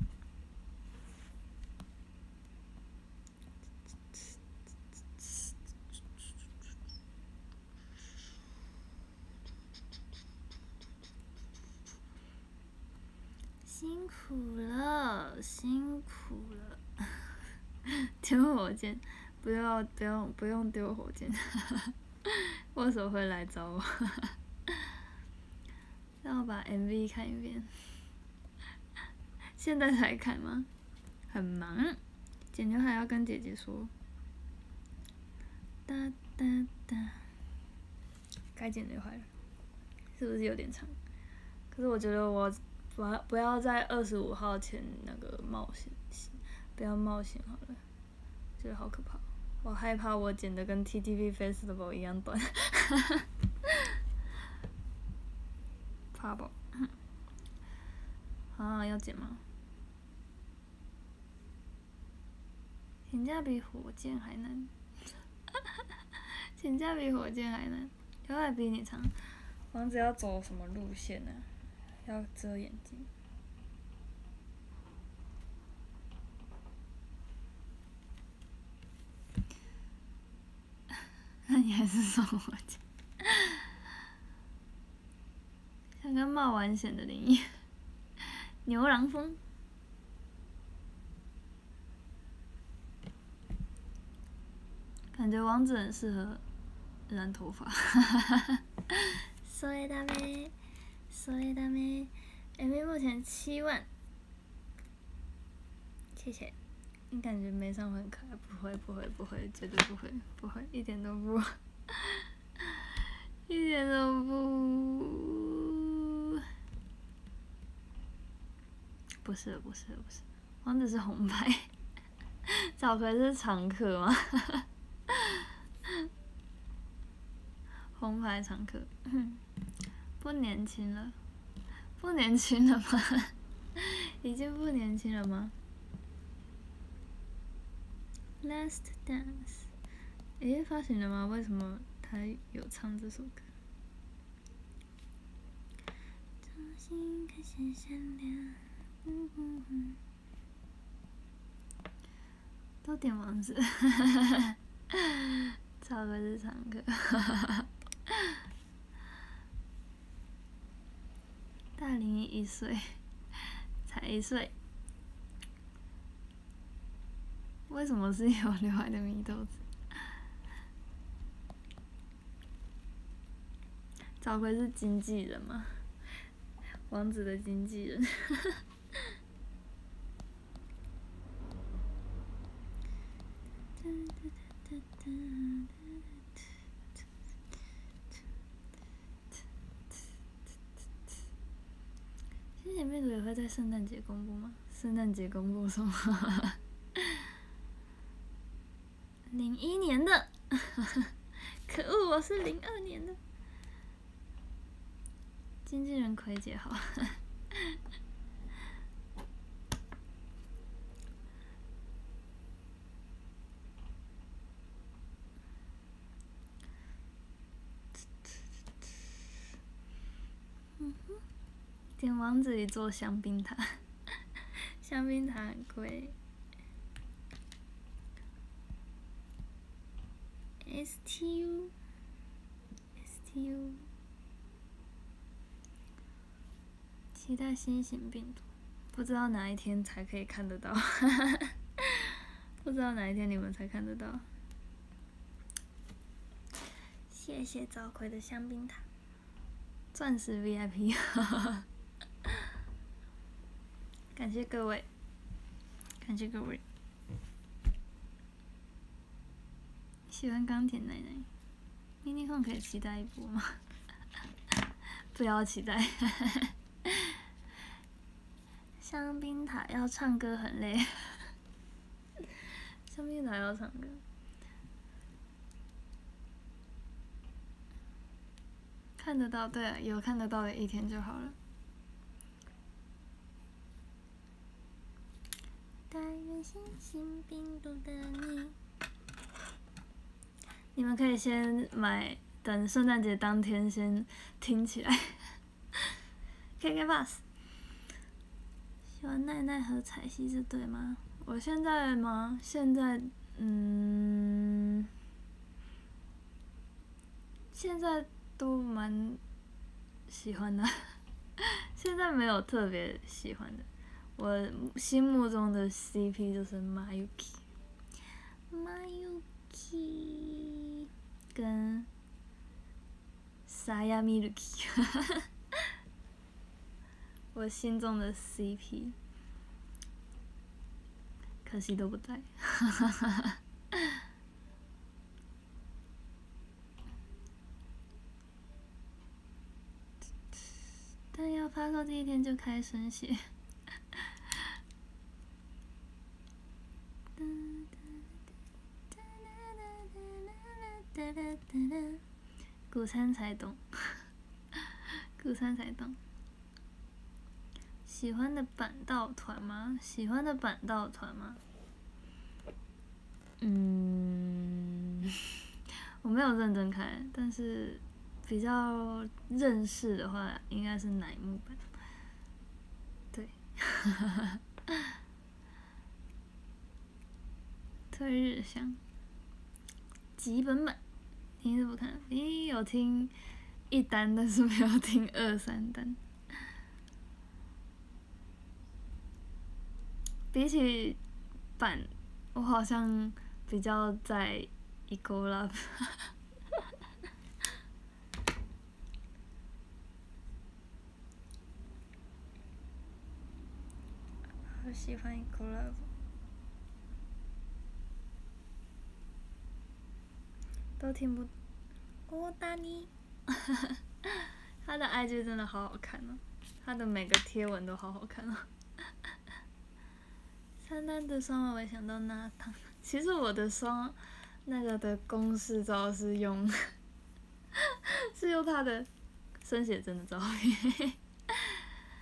辛苦了，辛苦了。丢火箭，不用丢火箭。为什么会来找我？让我把 MV 看一遍。现在才看吗？很忙，剪刘海要跟姐姐说。哒哒哒，该剪刘海了，是不是有点长？可是我觉得我不要在25号前那个冒险，不要冒险好了，觉得好可怕。我害怕我剪的跟 TTV Festival 一样短。怕吧？啊，要剪吗？请假比火箭还难。请假比火箭还难，刘海比你长。王子要走什么路线呢？要遮眼睛。那你还是送我钱。像个冒完险的灵异。牛郎风。感觉王子很适合染头发。それダメ，それダメ。MV 目前7万，谢谢。你感觉没上会很可爱？不会，绝对不会，一点都不，一点都不。不是，王子是红牌，小葵是常客吗？红牌常客，不年轻了， 不年轻了吗？已经不年轻了吗 ？Last Dance， 发行了吗？为什么他有唱这首歌？重新开始善良，都点王子，超会是唱歌。大林1岁，才1岁。为什么是有刘海的米豆子？赵奎是经纪人吗？王子的经纪人。新姐妹组也会在圣诞节公布吗？圣诞节公布什么？01年的，可恶，我是02年的。经纪人葵姐好。点王子里做香槟塔，香槟塔很贵。STU，期待新型病毒，不知道哪一天才可以看得到，不知道哪一天你们才看得到。谢谢赵奎的香槟塔，钻石 VIP， 感谢各位，感谢各位。喜欢钢铁奶奶 ，MINICON 可以期待一波吗？不要期待。香槟塔要唱歌很累，香槟塔要唱歌。看得到，对啊，有看得到的一天就好了。带原新型病毒的你。你们可以先买，等圣诞节当天先听起来。KKBOX。喜欢奈奈和彩希是对吗？我现在吗？现在，现在都蛮喜欢的。现在没有特别喜欢的。我心目中的 CP 就是 Mayuki 跟 Saya Miruki， 我心中的 CP， 可惜都不在。但要发售第一天就开生血。古参才懂，古参才懂。喜欢的板道团吗？喜欢的板道团吗？我没有认真看，但是比较认识的话，应该是乃木坂。对。推日向。吉本版。听是不看，有听1单，但是没有听2、3单。比起版，我好像比较在EcoLove。好喜欢EcoLove。都听不。欧达尼，他的 IG 真的好好看哦，他的每个贴文都好好看哦。3单的双尾想到那汤，其实我的双那个的公式照是用是用他的生写真的照片。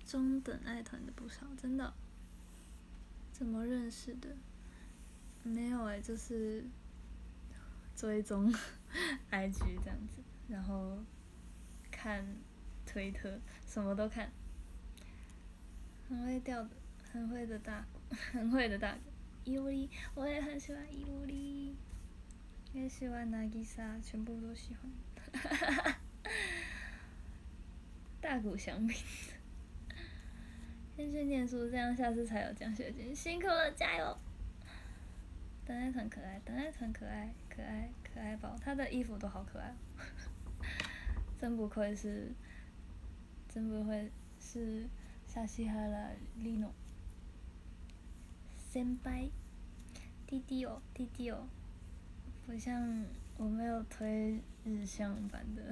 中等爱团的不少，真的。怎么认识的？没有就是追踪IG 这样子，然后看推特，什么都看。很会钓的，很会的大哥，很会的大哥。伊乌里，我也很喜欢伊乌里，也喜欢渚，全部都喜欢。大谷翔平，先去念书，这样下次才有奖学金。辛苦了，加油！等爱团可爱，等爱团可爱，可爱可爱宝，他的衣服都好可爱。真不愧是，真不愧是沙西哈拉利诺先輩，弟弟哦，弟弟哦，不像我没有推日向版的。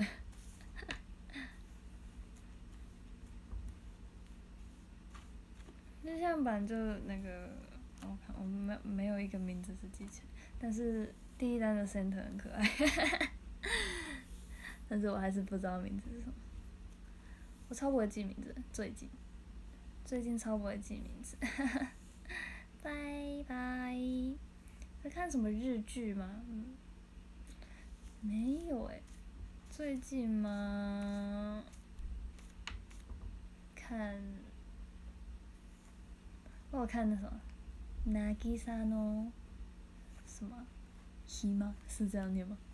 日向版就那个，我看我没有一个名字是记起来，但是第一单的 center 很可爱，但是我还是不知道名字是什么。我超不会记名字，最近超不会记名字。拜拜。在看什么日剧吗？没有最近吗？看。我有看那什么渚の什么希吗？是这样念吗？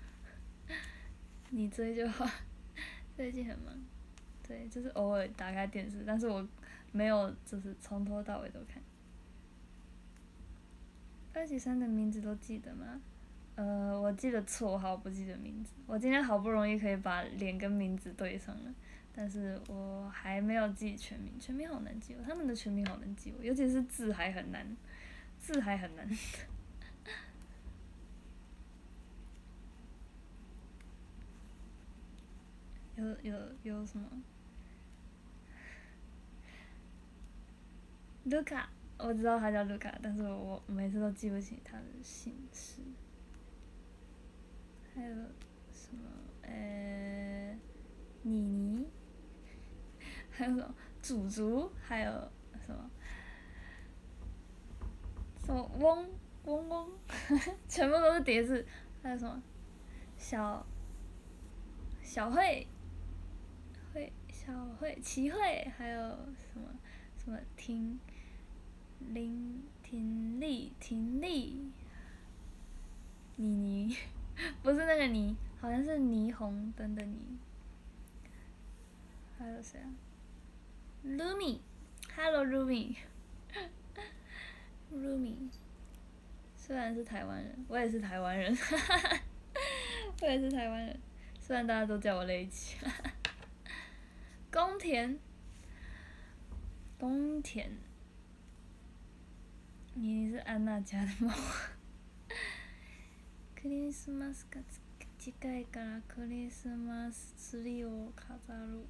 你追就好，最近很忙。对，就是偶尔打开电视，但是我没有就是从头到尾都看。2级3的名字都记得吗？我记得绰号，不记得名字。我今天好不容易可以把脸跟名字对上了，但是我还没有记全名，全名好难记哦，他们的全名好难记哦，尤其是字还很难，字还很难。有什么？卢卡，我知道他叫卢卡，但是我每次都记不起他的姓氏。还有什么？妮妮，还有什么？祖祖，还有什么？什么嗡，全部都是叠字。还有什么？小慧，小慧，齐慧，还有什么婷丽，妮妮，不是那个妮，好像是霓虹灯的霓。还有谁啊 ？Rumi，Hello Rumi，虽然是台湾人，我也是台湾人，我也是台湾人，虽然大家都叫我雷奇。宫田，你是安娜家的猫。クリスマスが近いからクリスマスツリーを飾る。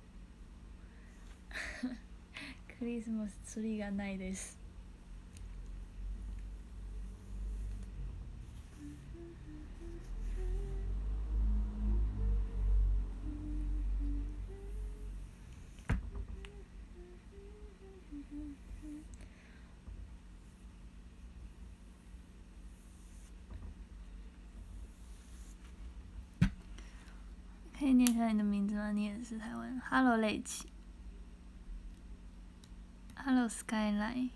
クリスマスツリーがないです。可以念一下你的名字吗？你也是台湾人。Hello 雷奇。Hello Skyline。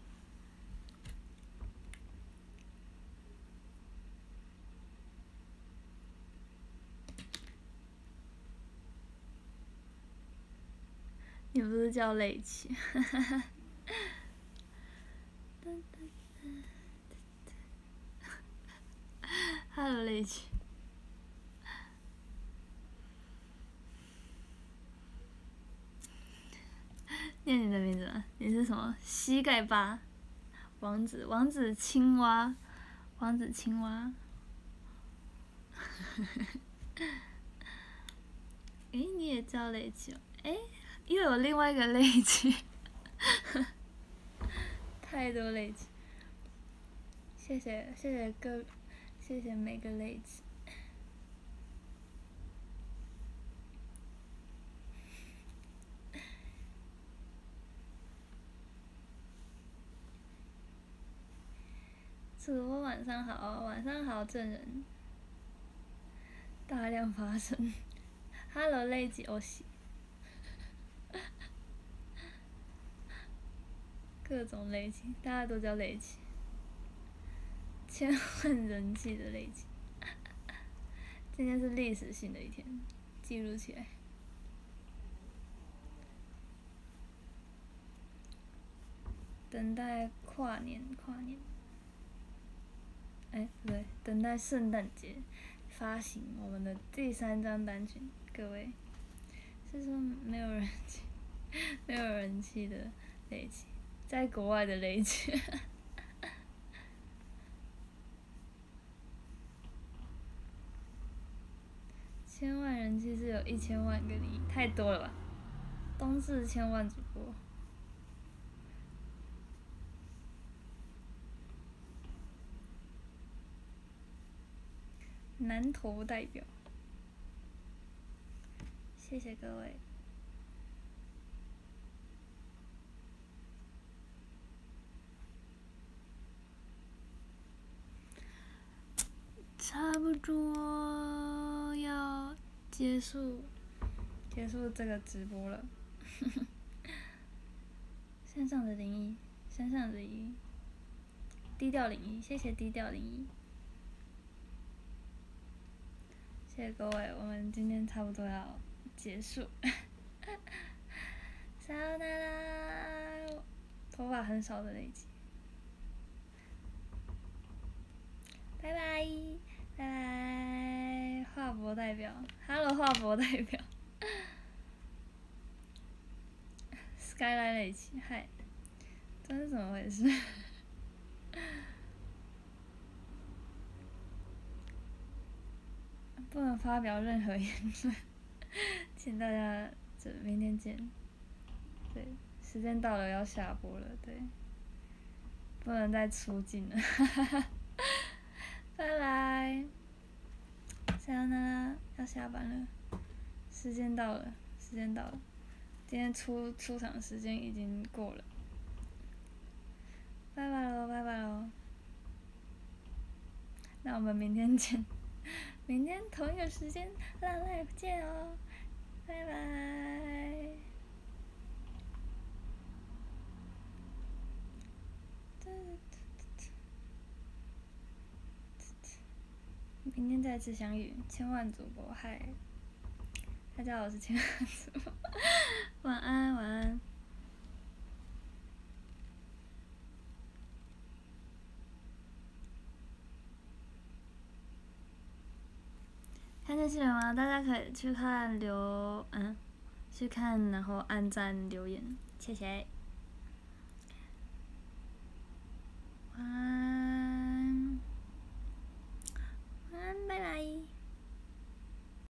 你不是叫雷奇？Hello 雷奇。念你的名字吗？你是什么？膝盖疤，王子青蛙，你也叫雷奇哦？又有另外一个雷奇，太多雷奇。谢谢每个雷奇。 主播晚上好，晚上好，证人。大量发生。Hello， 累积欧西。各种累积，大家都叫累积。千万人气的累积。今天是历史性的一天，记录起来。等待跨年，不对，等待圣诞节发行我们的第3张单曲。各位，是说没有人气，没有人气的累积，在国外的累积。1000万人气是有1000万个你，太多了吧？冬至1000万主播。南投代表，谢谢各位。差不多要结束这个直播了。山上的01，山上的01，低调01，谢谢低调01。谢谢各位，我们今天差不多要结束。撒由那拉，头发很少的那一集。拜拜，拜拜，华博代表 ，Hello 华博代表。Skyline 那一集，嗨，这是怎么回事？不能发表任何言论，请大家明天见。对，时间到了要下播了，对，不能再出镜了。拜拜，撒由那拉，要下班了，时间到了，今天出场时间已经过了，拜拜喽，那我们明天见。明天同一个时间让 live 见哦，拜拜。明天再次相遇，1000万主播，嗨，大家好，我是1000万主播，晚安。看见新闻吗？大家可以去看去看，然后按赞留言，谢谢。晚安。